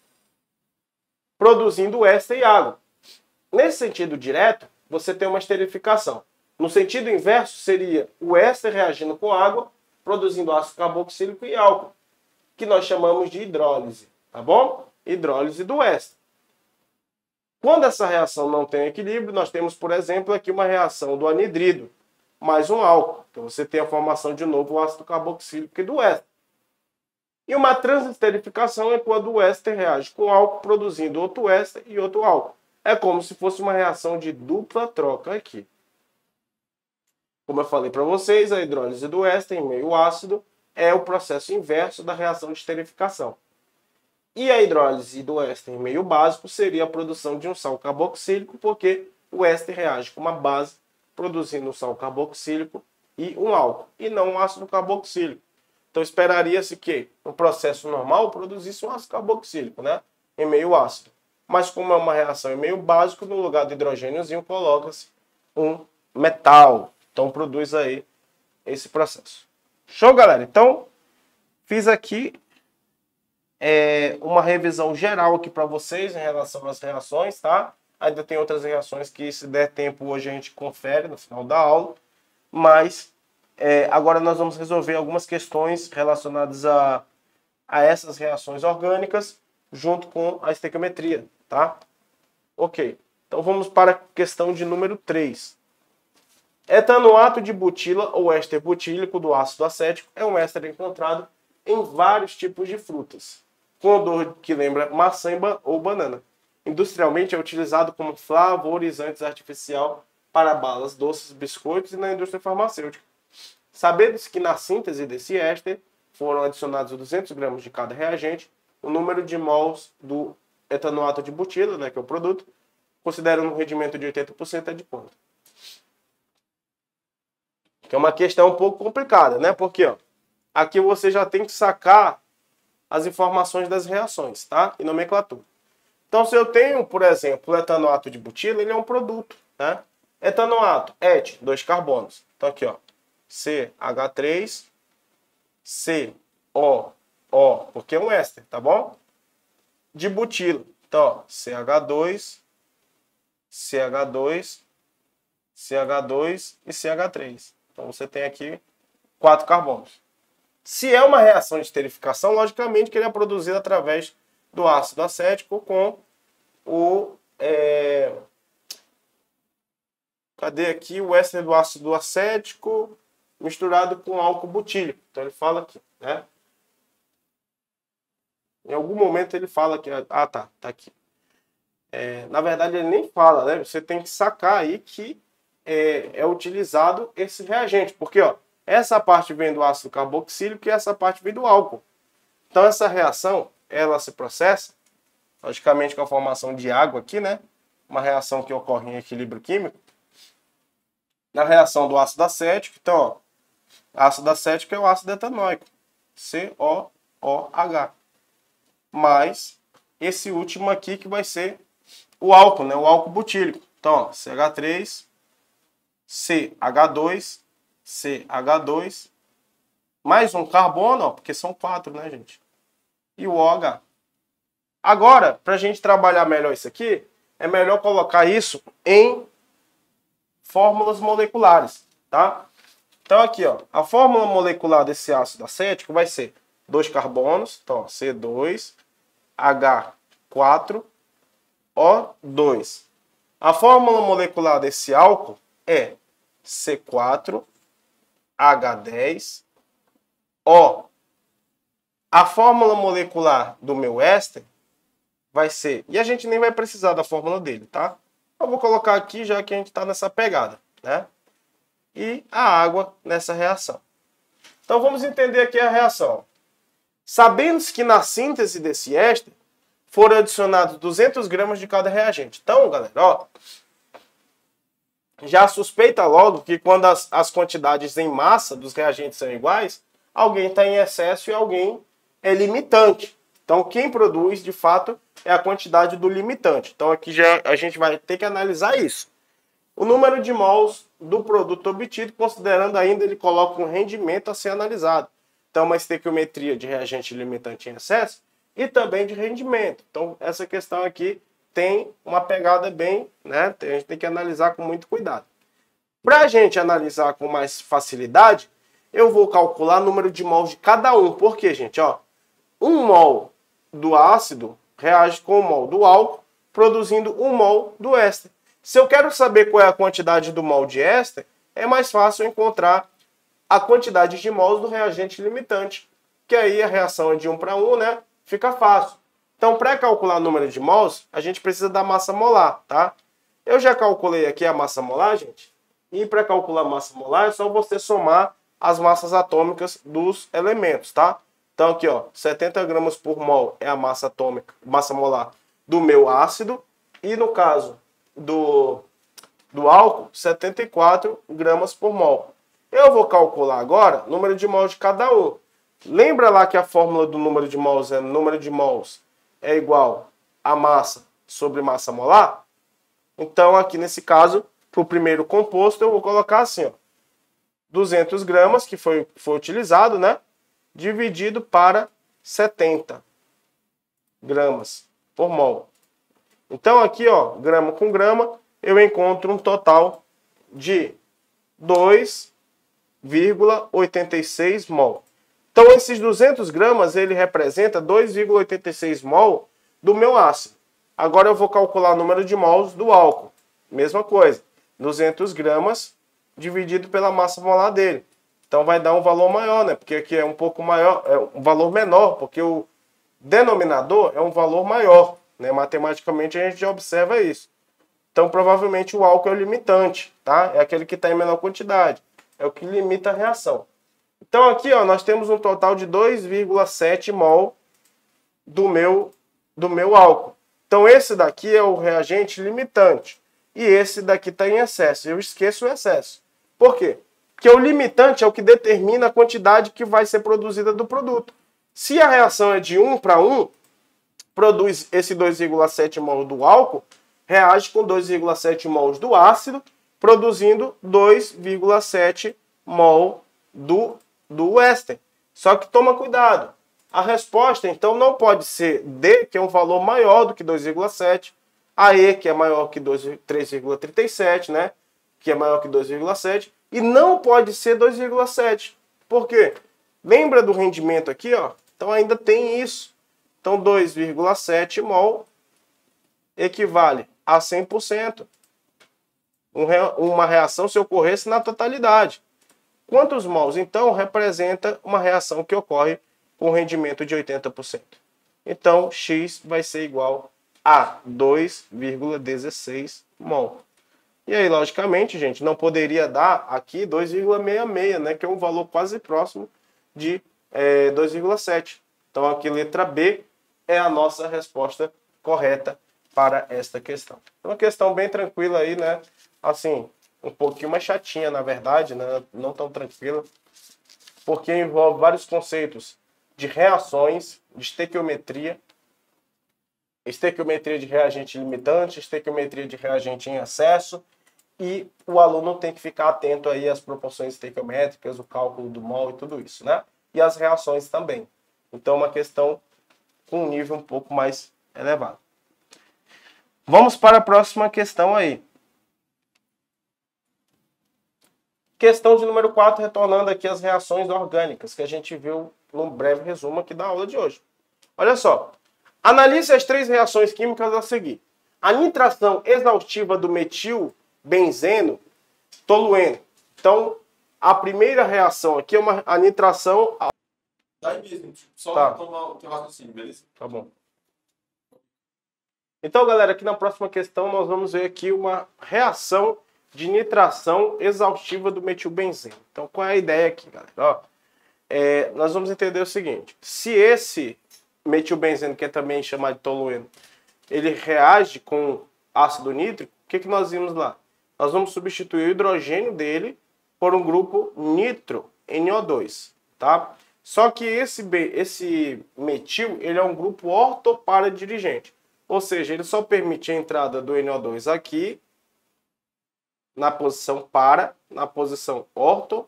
produzindo éster e água. Nesse sentido direto, você tem uma esterificação. No sentido inverso, seria o éster reagindo com água, produzindo ácido carboxílico e álcool, que nós chamamos de hidrólise, tá bom? Hidrólise do éster. Quando essa reação não tem equilíbrio, nós temos, por exemplo, aqui uma reação do anidrido mais um álcool. Então você tem a formação de novo do ácido carboxílico e do éster. E uma transesterificação é quando o éster reage com álcool, produzindo outro éster e outro álcool. É como se fosse uma reação de dupla troca aqui. Como eu falei para vocês, a hidrólise do éster em meio ácido é o processo inverso da reação de esterificação. E a hidrólise do éster em meio básico seria a produção de um sal carboxílico, porque o éster reage com uma base, produzindo um sal carboxílico e um álcool, e não um ácido carboxílico. Então esperaria-se que no processo normal produzisse um ácido carboxílico, né, em meio ácido. Mas como é uma reação em meio básico, no lugar do hidrogêniozinho coloca-se um metal. Então produz aí esse processo. Show, galera? Então fiz aqui uma revisão geral aqui para vocês em relação às reações, tá? Ainda tem outras reações que, se der tempo, hoje a gente confere no final da aula. Mas agora nós vamos resolver algumas questões relacionadas a essas reações orgânicas junto com a estequiometria, tá? Ok. Então vamos para a questão de número 3. Etanoato de butila ou éster butílico do ácido acético é um éster encontrado em vários tipos de frutas, com odor que lembra maçã ou banana. Industrialmente é utilizado como flavorizante artificial para balas doces, biscoitos e na indústria farmacêutica. Sabendo-se que na síntese desse éster foram adicionados 200 gramas de cada reagente, o número de mols do etanoato de butila, né, que é o produto, considerando um rendimento de 80%, é de quanto? Que é uma questão um pouco complicada, né? Porque ó, aqui você já tem que sacar as informações das reações, tá? E nomenclatura. Então, se eu tenho, por exemplo, o etanoato de butila, ele é um produto, né? Etanoato, et, 2 carbonos. Então, aqui, ó, CH3, COO, porque é um éster, tá bom? De butila. Então, ó, CH2, CH2, CH2 e CH3. Então você tem aqui 4 carbonos. Se é uma reação de esterificação, logicamente que ele é produzido através do ácido acético com o... Cadê aqui o éster do ácido acético misturado com álcool butílico? Então ele fala aqui, né? Em algum momento ele fala que... Ah, tá aqui. Na verdade ele nem fala, né? Você tem que sacar aí que é utilizado esse reagente. Porque, ó, essa parte vem do ácido carboxílico e essa parte vem do álcool. Então essa reação, ela se processa, logicamente com a formação de água aqui, né? Uma reação que ocorre em equilíbrio químico. Na reação do ácido acético, então, ó, ácido acético é o ácido etanóico, COOH. Mais esse último aqui que vai ser o álcool, né? O álcool butílico. Então, ó, CH3, CH2, CH2, mais um carbono, ó, porque são 4, né, gente? E o OH. Agora, para a gente trabalhar melhor isso aqui, é melhor colocar isso em fórmulas moleculares, tá? Então aqui, ó, a fórmula molecular desse ácido acético vai ser 2 carbonos, então ó, C2H4O2. A fórmula molecular desse álcool é C4H10O. A fórmula molecular do meu éster vai ser, e a gente nem vai precisar da fórmula dele, tá? Eu vou colocar aqui já que a gente está nessa pegada, né? E a água nessa reação. Então vamos entender aqui a reação. Sabendo que na síntese desse éster foram adicionados 200 gramas de cada reagente. Então, galera, ó, já suspeita logo que quando as quantidades em massa dos reagentes são iguais, alguém está em excesso e alguém é limitante. Então, quem produz, de fato, é a quantidade do limitante. Então, aqui já a gente vai ter que analisar isso. O número de mols do produto obtido, considerando ainda, ele coloca um rendimento a ser analisado. Então, uma estequiometria de reagente limitante em excesso e também de rendimento. Então, essa questão aqui tem uma pegada bem, né? A gente tem que analisar com muito cuidado. Para a gente analisar com mais facilidade, eu vou calcular o número de mols de cada um. Por quê, gente? Ó, 1 mol do ácido reage com 1 mol do álcool, produzindo 1 mol do éster. Se eu quero saber qual é a quantidade do mol de éster, é mais fácil encontrar a quantidade de mols do reagente limitante, que aí a reação é de 1 para 1, né? Fica fácil. Então, para calcular o número de mols, a gente precisa da massa molar, tá? Eu já calculei aqui a massa molar, gente, e para calcular a massa molar é só você somar as massas atômicas dos elementos, tá? Então aqui, ó, 70 gramas por mol é a massa atômica, massa molar do meu ácido. E no caso do álcool, 74 gramas por mol. Eu vou calcular agora o número de mols de cada um. Lembra lá que a fórmula do número de mols é igual a massa sobre massa molar? Então aqui nesse caso, para o primeiro composto, eu vou colocar assim, ó, 200 gramas, que foi utilizado, né? Dividido para 70 gramas por mol. Então aqui, ó, grama com grama, eu encontro um total de 2,86 mol. Então esses 200 gramas, ele representa 2,86 mol do meu ácido. Agora eu vou calcular o número de mols do álcool. Mesma coisa, 200 gramas dividido pela massa molar dele. Então vai dar um valor maior, né? Porque aqui é um pouco maior, é um valor menor, porque o denominador é um valor maior, né? Matematicamente a gente já observa isso. Então provavelmente o álcool é o limitante, tá? É aquele que está em menor quantidade. É o que limita a reação. Então aqui, ó, nós temos um total de 2,7 mol do meu álcool. Então esse daqui é o reagente limitante. E esse daqui está em excesso. Eu esqueço o excesso. Por quê? Porque o limitante é o que determina a quantidade que vai ser produzida do produto. Se a reação é de 1 para 1, produz esse 2,7 mol do álcool, reage com 2,7 mols do ácido, produzindo 2,7 mol do éster. Só que toma cuidado. A resposta, então, não pode ser D, que é um valor maior do que 2,7, a E, que é maior que 3,37, né? Que é maior que 2,7, E não pode ser 2,7. Por quê? Lembra do rendimento aqui, ó? Então ainda tem isso. Então 2,7 mol equivale a 100%. Uma reação se ocorresse na totalidade. Quantos mols? Então representa uma reação que ocorre com rendimento de 80%. Então X vai ser igual a 2,16 mol. E aí, logicamente, gente, não poderia dar aqui 2,66, né? Que é um valor quase próximo de 2,7. Então aqui letra B é a nossa resposta correta para esta questão. Uma questão bem tranquila aí, né? Assim, um pouquinho mais chatinha, na verdade, né? Não tão tranquila, porque envolve vários conceitos de reações, de estequiometria de reagente limitante, estequiometria de reagente em excesso, e o aluno tem que ficar atento aí às proporções estequiométricas, o cálculo do mol e tudo isso, né? E as reações também. Então, uma questão com um nível um pouco mais elevado. Vamos para a próxima questão aí. Questão de número 4, retornando aqui as reações orgânicas, que a gente viu num breve resumo aqui da aula de hoje. Olha só. Analise as 3 reações químicas a seguir. A nitração exaustiva do metilbenzeno tolueno. Então, a primeira reação aqui é a nitração... Daí mesmo, só Tá. tomar o teu raciocínio, beleza? Tá bom. Então, galera, aqui na próxima questão nós vamos ver aqui uma reação de nitração exaustiva do metilbenzeno. Então, qual é a ideia aqui, galera? Ó, nós vamos entender o seguinte. Se esse metilbenzeno, que é também chamado de tolueno, ele reage com ácido nítrico, o que nós vimos lá? Nós vamos substituir o hidrogênio dele por um grupo nitro, NO2, tá? Só que esse metil, ele é um grupo ortoparadirigente. Ou seja, ele só permite a entrada do NO2 aqui, na posição para, na posição orto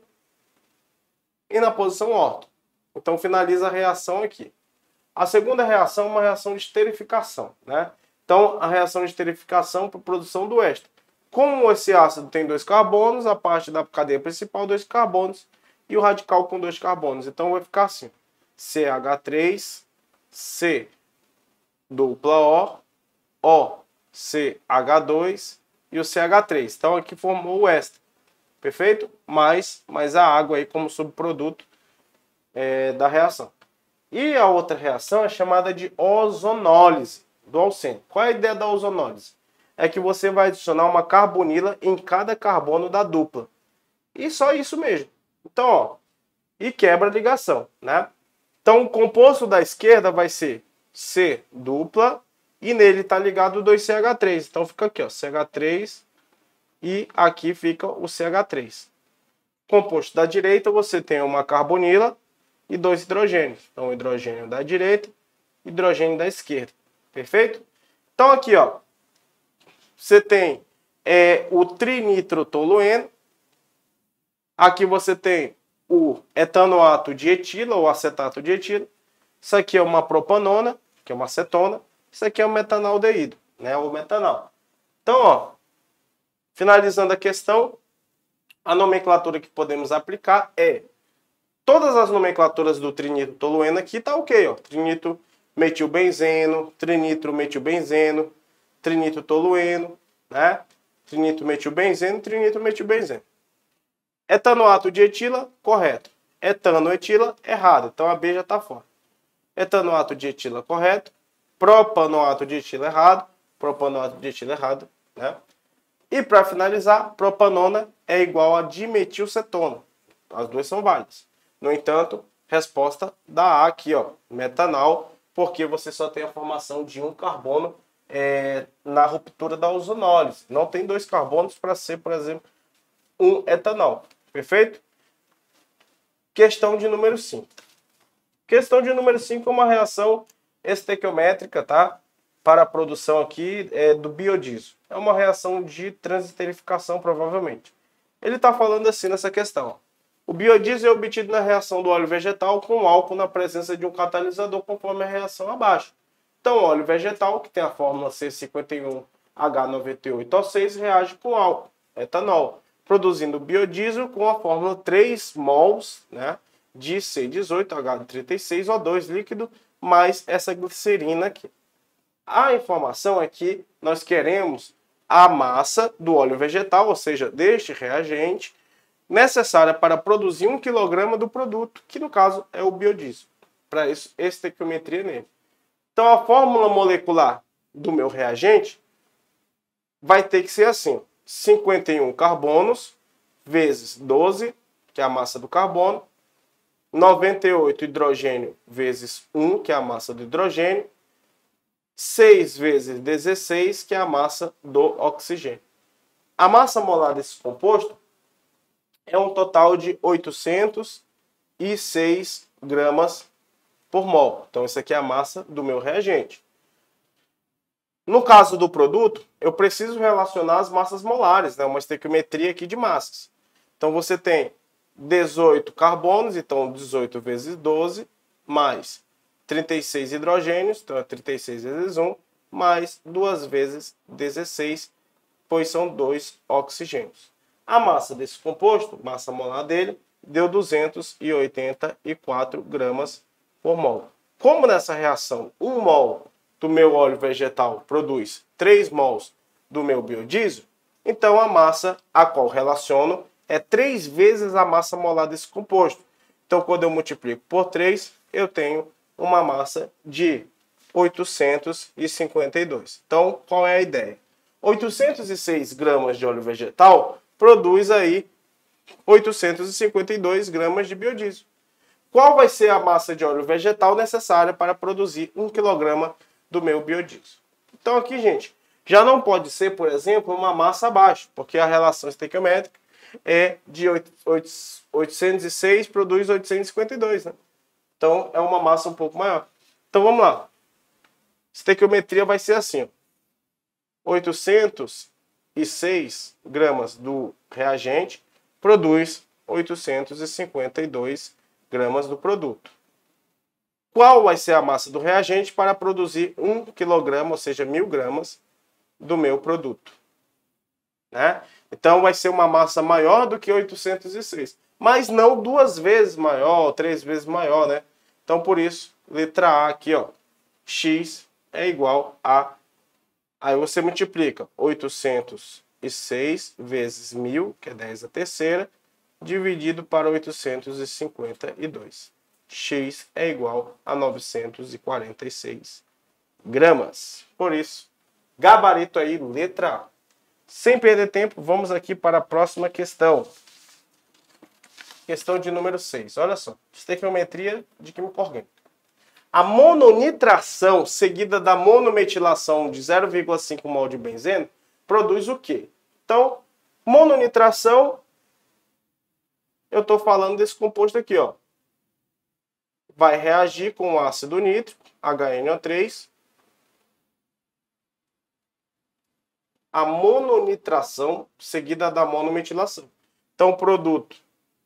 e na posição orto. Então finaliza a reação aqui. A segunda reação é uma reação de esterificação, né? Então a reação de esterificação para produção do éster. Como esse ácido tem 2 carbonos, a parte da cadeia principal 2 carbonos e o radical com 2 carbonos. Então vai ficar assim: CH3, C dupla O, CH2 e o CH3. Então aqui formou o éster, perfeito? Mais a água aí como subproduto da reação. E a outra reação é chamada de ozonólise do alcênio. Qual é a ideia da ozonólise? É que você vai adicionar uma carbonila em cada carbono da dupla. E só isso mesmo. Então, ó, e quebra a ligação, né? Então o composto da esquerda vai ser C dupla e nele está ligado 2CH3. Então fica aqui, ó, CH3 e aqui fica o CH3. Composto da direita você tem uma carbonila e 2 hidrogênios. Então hidrogênio da direita, hidrogênio da esquerda. Perfeito? Então aqui, ó, você tem o trinitrotolueno. Aqui você tem o etanoato de etila ou acetato de etila. Isso aqui é uma propanona, que é uma acetona. Isso aqui é o metanaldeído, né, o metanal. Então, ó, finalizando a questão, a nomenclatura que podemos aplicar é todas as nomenclaturas do trinitrotolueno aqui tá ok, ó. Trinitrometilbenzeno, trinitrometilbenzeno, trinitrotolueno, né? Trinitrometilbenzeno, trinitrometilbenzeno. Etanoato de etila, correto. Etanoetila, errado. Então a B já está fora. Etanoato de etila, correto. Propanoato de etila, errado. Propanoato de etila, errado, né? E para finalizar, propanona é igual a dimetilcetona. As duas são válidas. No entanto, resposta da A aqui, ó, metanal, porque você só tem a formação de um carbono na ruptura da ozonólise. Não tem 2 carbonos para ser, por exemplo, um etanol. Perfeito? Questão de número 5. Questão de número 5 é uma reação estequiométrica, tá? Para a produção aqui do biodiesel. É uma reação de transesterificação, provavelmente. Ele está falando assim nessa questão. Ó. O biodiesel é obtido na reação do óleo vegetal com álcool na presença de um catalisador, conforme a reação abaixo. Então, óleo vegetal, que tem a fórmula C51H98O6, reage com álcool, etanol. produzindo biodiesel com a fórmula 3 mols, né, de C18H36O2 líquido, mais essa glicerina aqui. A informação é que nós queremos a massa do óleo vegetal, ou seja, deste reagente, necessária para produzir 1 kg do produto, que no caso é o biodiesel. Para isso, estequiometria nele. Então, a fórmula molecular do meu reagente vai ter que ser assim: 51 carbonos vezes 12, que é a massa do carbono, 98 hidrogênio vezes 1, que é a massa do hidrogênio, 6 vezes 16, que é a massa do oxigênio. A massa molar desse composto é um total de 806 gramas por mol. Então, isso aqui é a massa do meu reagente. No caso do produto, eu preciso relacionar as massas molares, né? Uma estequiometria aqui de massas. Então, você tem 18 carbonos, então 18 vezes 12, mais 36 hidrogênios, então é 36 vezes 1, mais 2 vezes 16, pois são 2 oxigênios. A massa desse composto, massa molar dele, deu 284 gramas por mol. Como nessa reação 1 mol do meu óleo vegetal produz 3 mols do meu biodiesel, então a massa a qual relaciono é 3 vezes a massa molar desse composto. Então, quando eu multiplico por 3, eu tenho uma massa de 852. Então, qual é a ideia? 806 gramas de óleo vegetal produz aí 852 gramas de biodiesel. Qual vai ser a massa de óleo vegetal necessária para produzir 1 kg do meu biodiesel? Então, aqui, gente, já não pode ser, por exemplo, uma massa abaixo, porque a relação estequiométrica é de 806 produz 852, né? Então, é uma massa um pouco maior. Então, vamos lá. Estequiometria vai ser assim, ó. 806 gramas do reagente produz 852 gramas do produto. Qual vai ser a massa do reagente para produzir 1 kg, ou seja, 1000 gramas do meu produto? Né? Então, vai ser uma massa maior do que 806. Mas não 2 vezes maior, 3 vezes maior, né? Então, por isso, letra A aqui, ó, X é igual a... Aí você multiplica 806 vezes 1000, que é 10 a terceira, dividido para 852. X é igual a 946 gramas. Por isso, gabarito aí, letra A. Sem perder tempo, vamos aqui para a próxima questão. Questão de número 6. Olha só. Estequiometria de química orgânica. A mononitração seguida da monometilação de 0,5 mol de benzeno produz o quê? Então, mononitração, eu estou falando desse composto aqui, ó. Vai reagir com o ácido nítrico, HNO3. A mononitração seguida da monometilação. Então, o produto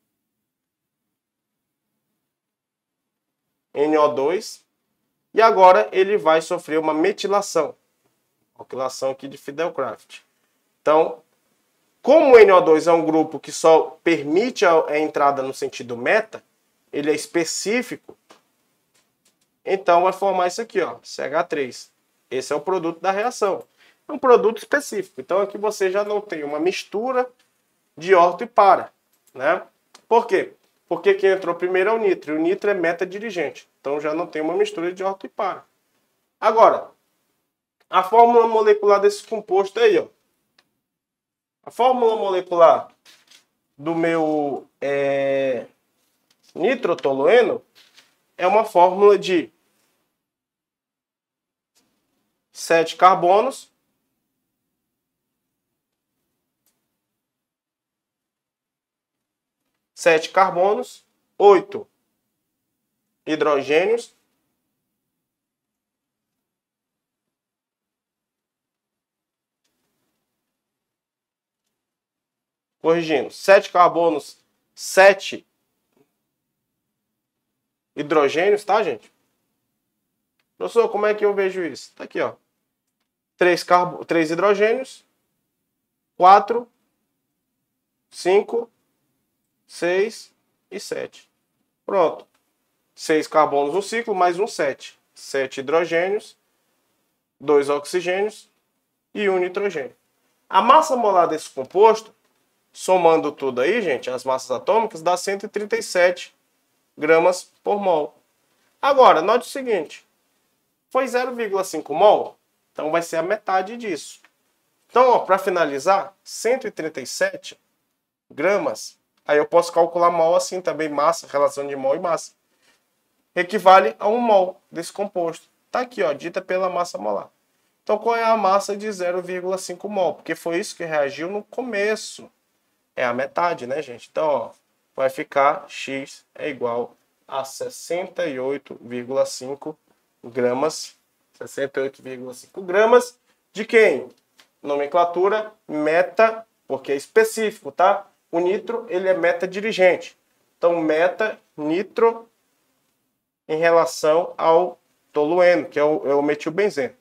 NO2, e agora ele vai sofrer uma metilação. Alquilação aqui de Fidelcraft. Então, como o NO2 é um grupo que só permite a entrada no sentido meta, ele é específico, então vai formar isso aqui, ó, CH3. Esse é o produto da reação. É um produto específico. Então aqui você já não tem uma mistura de orto e para, né? Por quê? Porque quem entrou primeiro é o nitro. E o nitro é meta-dirigente. Então já não tem uma mistura de orto e para. Agora, a fórmula molecular desse composto aí, ó. A fórmula molecular do meu nitrotolueno é uma fórmula de 7 carbonos, sete carbonos, 8 hidrogênios, corrigindo, 7 carbonos, 7 hidrogênios, tá, gente? Professor, como é que eu vejo isso? Tá aqui, ó. 3 hidrogênios, 4 5, 6 e 7. Pronto. 6 carbonos no ciclo, mais um 7. 7 hidrogênios, 2 oxigênios e 1 nitrogênio. A massa molar desse composto, somando tudo aí, gente, as massas atômicas, dá 137 gramas por mol. Agora, note o seguinte. Foi 0,5 mol, então vai ser a metade disso. Então, para finalizar, 137 gramas, aí eu posso calcular mol assim também, massa, relação de mol e massa. Equivale a 1 mol desse composto. Está aqui, ó, dita pela massa molar. Então, qual é a massa de 0,5 mol? Porque foi isso que reagiu no começo. É a metade, né, gente? Então, ó, vai ficar X é igual a 68,5 gramas. 68,5 gramas de quem? Nomenclatura meta, porque é específico, tá? O nitro, ele é meta dirigente. Então, meta nitro em relação ao tolueno, que é o metilbenzeno.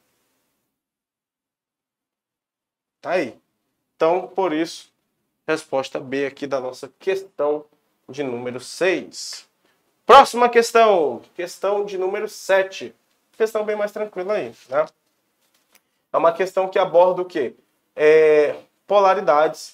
Tá aí. Então, por isso, resposta B aqui da nossa questão de número 6. Próxima questão. Questão de número 7. Questão bem mais tranquila aí, né? É uma questão que aborda o quê? Polaridades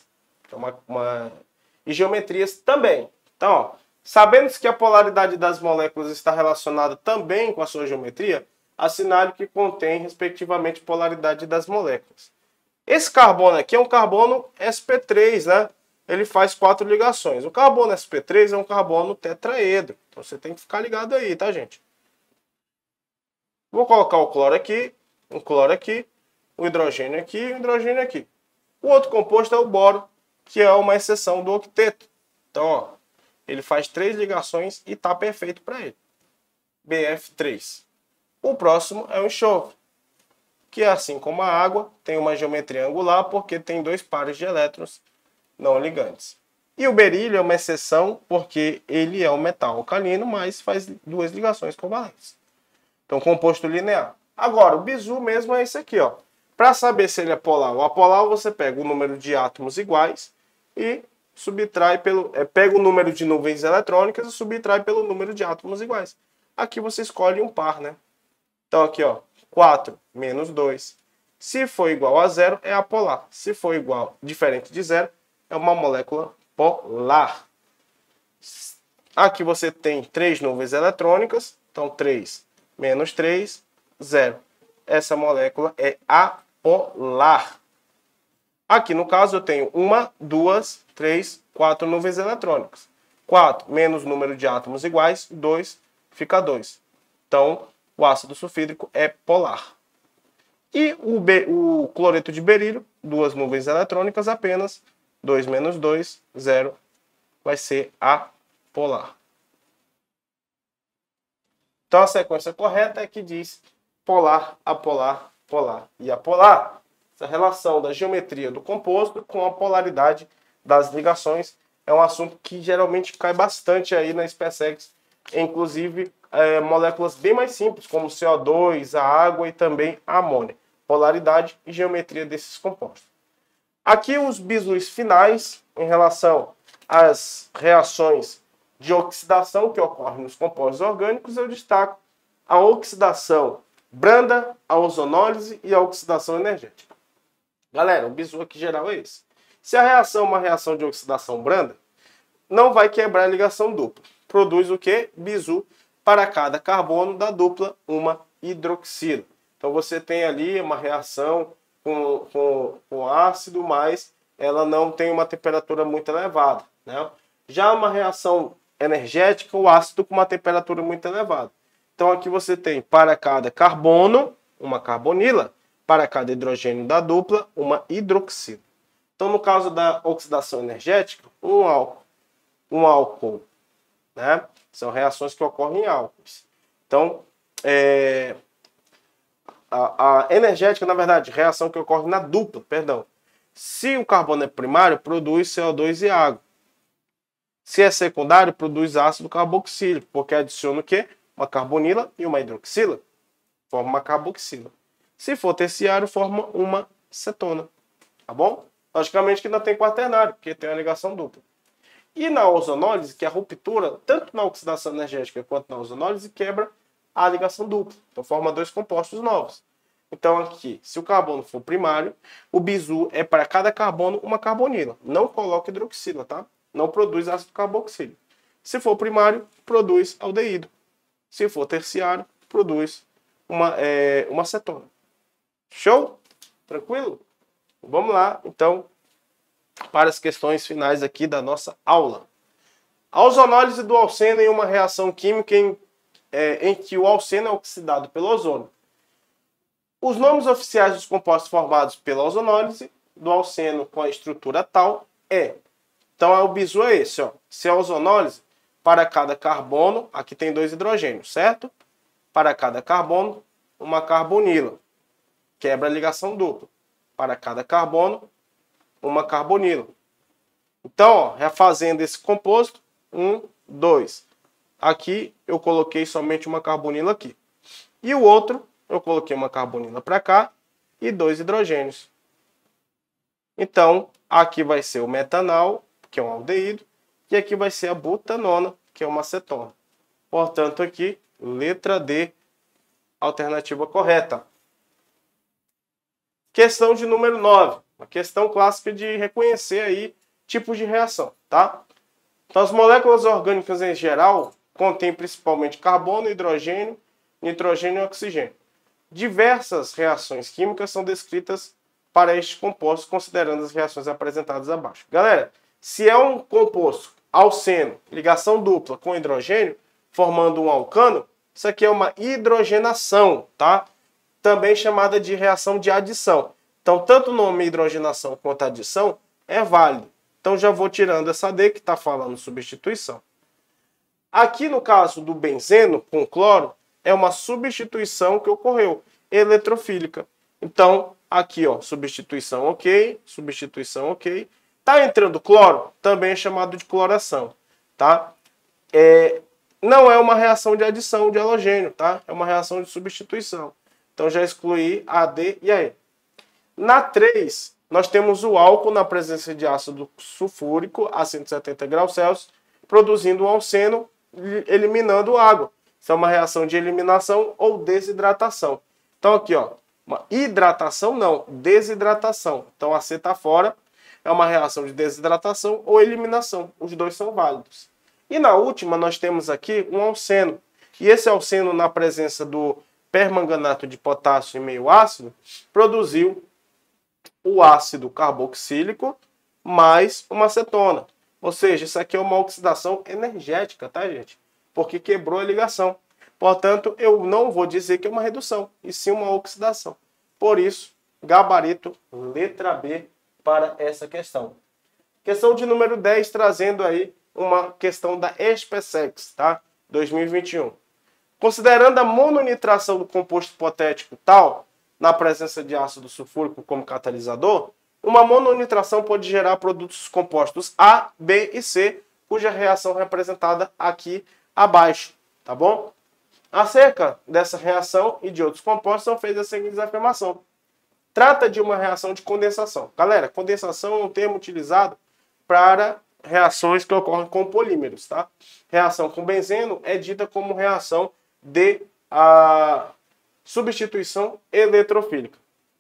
e geometrias também. Então, ó, sabendo que a polaridade das moléculas está relacionada também com a sua geometria, assinale que contém, respectivamente, polaridade das moléculas. Esse carbono aqui é um carbono sp3, né? Ele faz 4 ligações. O carbono sp3 é um carbono tetraedro. Então você tem que ficar ligado aí, tá, gente? Vou colocar o cloro aqui, o hidrogênio aqui e o hidrogênio aqui. O outro composto é o boro, que é uma exceção do octeto. Então, ó, ele faz 3 ligações e tá perfeito para ele. BF3. O próximo é o enxofre, que assim como a água, tem uma geometria angular porque tem 2 pares de elétrons não ligantes. E o berílio é uma exceção porque ele é um metal alcalino, mas faz 2 ligações covalentes. Então, composto linear. Agora, o bisu mesmo é esse aqui, ó. Para saber se ele é polar ou apolar, você pega o número de átomos iguais e subtrai pega o número de nuvens eletrônicas e subtrai pelo número de átomos iguais. Aqui você escolhe um par, né? Então, aqui, ó, 4 menos 2. Se for igual a 0, é apolar. Se for igual, diferente de 0, é uma molécula polar. Aqui você tem 3 nuvens eletrônicas. Então, 3 menos 3, 0. Essa molécula é apolar. Aqui, no caso, eu tenho 1, 2, 3, 4 nuvens eletrônicas. 4 menos número de átomos iguais, 2, fica 2. Então, o ácido sulfídrico é polar. E o cloreto de berílio, 2 nuvens eletrônicas apenas, 2 menos 2, 0, vai ser apolar. Então a sequência correta é que diz polar, apolar, polar e apolar. Essa relação da geometria do composto com a polaridade das ligações é um assunto que geralmente cai bastante aí na SpaceX, inclusive moléculas bem mais simples, como CO2, a água e também a amônia. Polaridade e geometria desses compostos. Aqui os bisus finais em relação às reações de oxidação que ocorrem nos compostos orgânicos, eu destaco a oxidação branda, a ozonólise e a oxidação energética. Galera, o bisu aqui geral é esse. Se a reação é uma reação de oxidação branda, não vai quebrar a ligação dupla. Produz o que? Bisu para cada carbono da dupla, uma hidroxila. Então você tem ali uma reação com ácido, mas ela não tem uma temperatura muito elevada, né? Já uma reação energética, o ácido com uma temperatura muito elevada. Então aqui você tem para cada carbono, uma carbonila, para cada hidrogênio da dupla, uma hidroxila. Então no caso da oxidação energética, um álcool, né? São reações que ocorrem em álcools. Então, a energética, na verdade, reação que ocorre na dupla, perdão. Se o carbono é primário, produz CO2 e água. Se é secundário, produz ácido carboxílico, porque adiciona o quê? Uma carbonila e uma hidroxila. Forma uma carboxila. Se for terciário, forma uma cetona. Tá bom? Logicamente que não tem quaternário, porque tem uma ligação dupla. E na ozonólise, que é a ruptura, tanto na oxidação energética quanto na ozonólise, quebra a ligação dupla. Então forma dois compostos novos. Então aqui, se o carbono for primário, o bisu é para cada carbono uma carbonila. Não coloca hidroxila, tá? Não produz ácido carboxílico. Se for primário, produz aldeído. Se for terciário, produz uma cetona. Show? Tranquilo? Vamos lá, então, para as questões finais aqui da nossa aula. A ozonólise do alceno em uma reação química em que o alceno é oxidado pelo ozônio. Os nomes oficiais dos compostos formados pela ozonólise do alceno com a estrutura tal é. Então, o bisu é esse, ó. Se a ozonólise, para cada carbono, aqui tem 2 hidrogênios, certo? Para cada carbono, uma carbonila. Quebra a ligação dupla. Para cada carbono, uma carbonila. Então, ó, refazendo esse composto, 1, 2. Aqui eu coloquei somente uma carbonila aqui. E o outro, eu coloquei uma carbonila para cá e 2 hidrogênios. Então, aqui vai ser o metanal, que é um aldeído, e aqui vai ser a butanona, que é uma acetona. Portanto, aqui, letra D, alternativa correta. Questão de número 9. Uma questão clássica de reconhecer aí tipos de reação, tá? Então, as moléculas orgânicas em geral contêm principalmente carbono, hidrogênio, nitrogênio e oxigênio. Diversas reações químicas são descritas para estes compostos, considerando as reações apresentadas abaixo. Galera, se é um composto alceno, ligação dupla com hidrogênio, formando um alcano, isso aqui é uma hidrogenação, tá? Também chamada de reação de adição. Então, tanto o nome hidrogenação quanto adição é válido. Então, já vou tirando essa D, que está falando substituição. Aqui, no caso do benzeno com cloro, é uma substituição que ocorreu, eletrofílica. Então, aqui, ó, substituição ok, substituição ok. Tá entrando cloro, também é chamado de cloração, tá? Não é uma reação de adição de halogênio, tá? É uma reação de substituição. Então, já excluí a D e a E. Na 3, nós temos o álcool na presença de ácido sulfúrico a 170 graus Celsius, produzindo um alceno, eliminando água. Isso é uma reação de eliminação ou desidratação. Então, aqui, ó, uma hidratação não, desidratação. Então, a C está fora, é uma reação de desidratação ou eliminação. Os dois são válidos. E na última, nós temos aqui um alceno. E esse alceno, na presença do permanganato de potássio em meio ácido, produziu o ácido carboxílico mais uma acetona. Ou seja, isso aqui é uma oxidação energética, tá, gente? Porque quebrou a ligação. Portanto, eu não vou dizer que é uma redução, e sim uma oxidação. Por isso, gabarito letra B para essa questão. Questão de número 10, trazendo aí uma questão da SpaceX, tá? 2021. Considerando a mononitração do composto hipotético tal, na presença de ácido sulfúrico como catalisador, uma mononitração pode gerar produtos compostos A, B e C, cuja reação é representada aqui abaixo, tá bom? Acerca dessa reação e de outros compostos são feitas as seguintes afirmações. Trata de uma reação de condensação. Galera, condensação é um termo utilizado para reações que ocorrem com polímeros, tá? Reação com benzeno é dita como reação de substituição eletrofílica.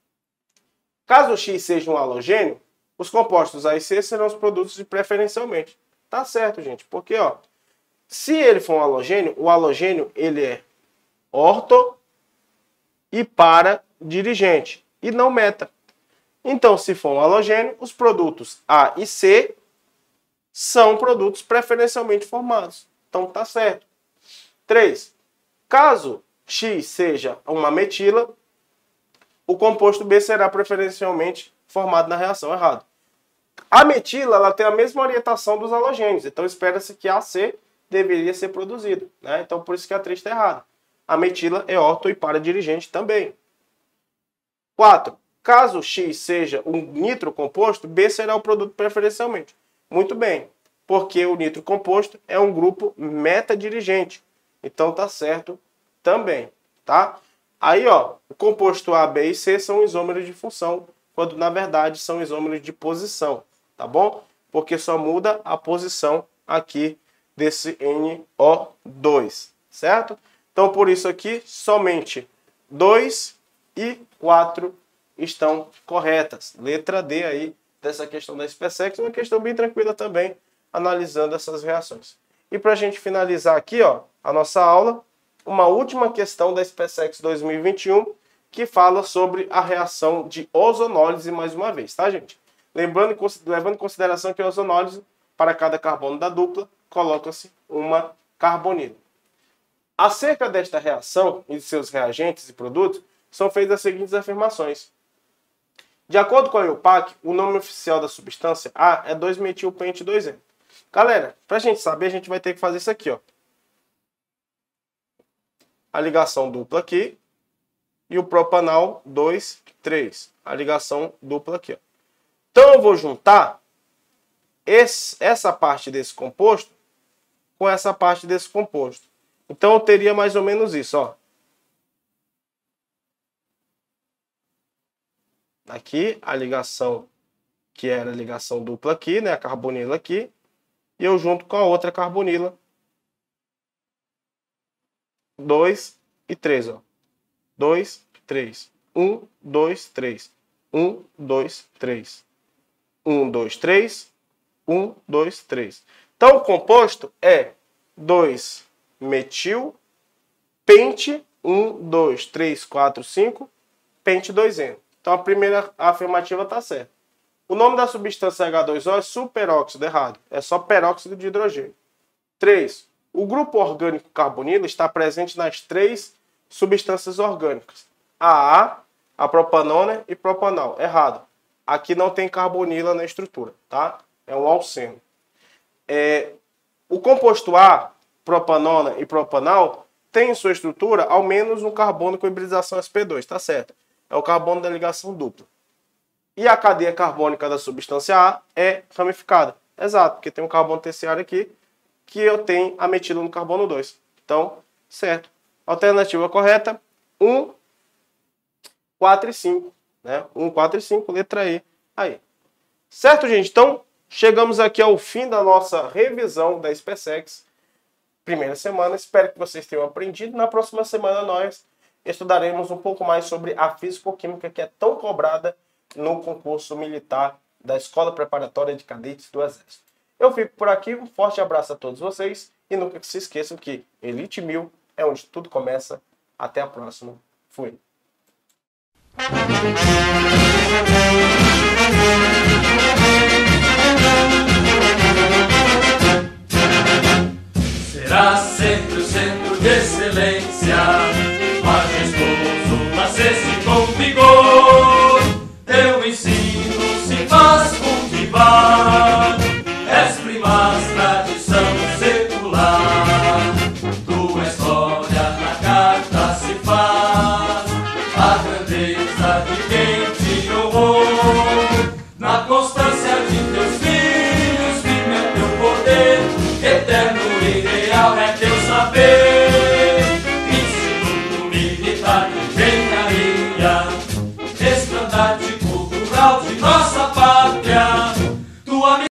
Caso X seja um halogênio, os compostos A e C serão os produtos de preferencialmente. Tá certo, gente, porque ó, se ele for um halogênio, o halogênio ele é orto e para dirigente e não meta. Então, se for um halogênio, os produtos A e C são produtos preferencialmente formados. Então, tá certo. 3. Caso X seja uma metila, o composto B será preferencialmente formado na reação. Errado. A metila ela tem a mesma orientação dos halogênios, então espera-se que a C deveria ser produzido, né? Então, por isso que a 3 está errada. A metila é orto e para dirigente também. 4. Caso X seja um nitro composto, B será o produto preferencialmente. Muito bem, porque o nitro composto é um grupo metadirigente. Então tá certo também, tá? Aí, ó, o composto A, B e C são isômeros de função quando na verdade são isômeros de posição, tá bom? Porque só muda a posição aqui desse NO2, certo? Então, por isso aqui, somente 2 e 4 estão corretas. Letra D aí, dessa questão da SpaceX, uma questão bem tranquila também, analisando essas reações. E para a gente finalizar aqui, ó, a nossa aula, uma última questão da SpaceX 2021, que fala sobre a reação de ozonólise mais uma vez, tá, gente? Levando em consideração que a ozonólise, para cada carbono da dupla, coloca-se uma carbonila. Acerca desta reação e de seus reagentes e produtos, são feitas as seguintes afirmações. De acordo com a IUPAC, o nome oficial da substância A é 2-metilpente-2-N. Galera, para a gente saber, a gente vai ter que fazer isso aqui, ó. A ligação dupla aqui e o propanal 2, 3. A ligação dupla aqui, ó. Então eu vou juntar essa parte desse composto com essa parte desse composto. Então eu teria mais ou menos isso, ó. Aqui a ligação que era a ligação dupla aqui, né, a carbonila aqui, e eu junto com a outra carbonila 2 e 3, ó. 2, 3. 1, 2, 3. 1, 2, 3. 1, 2, 3. 1, 2, 3. Então o composto é 2-metil pente 1, 2, 3, 4, 5 pente 2N. Então a primeira afirmativa está certa. O nome da substância H2O é superóxido, errado. É só peróxido de hidrogênio. 3. O grupo orgânico carbonila está presente nas 3 substâncias orgânicas. AA, a propanona e propanal. Errado. Aqui não tem carbonila na estrutura, tá? É um alceno. O composto A, propanona e propanal, tem em sua estrutura ao menos um carbono com hibridação sp2, tá certo? É o carbono da ligação dupla. E a cadeia carbônica da substância A é ramificada. Exato, porque tem um carbono terciário aqui que eu tenho a metila no carbono 2. Então, certo. Alternativa correta, 1, 4 e 5. Né? 1, 4 e 5, letra E. Aí. Certo, gente? Então, chegamos aqui ao fim da nossa revisão da SpaceX. Primeira semana. Espero que vocês tenham aprendido. Na próxima semana nós estudaremos um pouco mais sobre a físico-química que é tão cobrada no concurso militar da Escola Preparatória de Cadetes do Exército. Eu fico por aqui. Um forte abraço a todos vocês. E nunca se esqueçam que Elite 1000 é onde tudo começa. Até a próxima. Fui. Será sempre o centro desse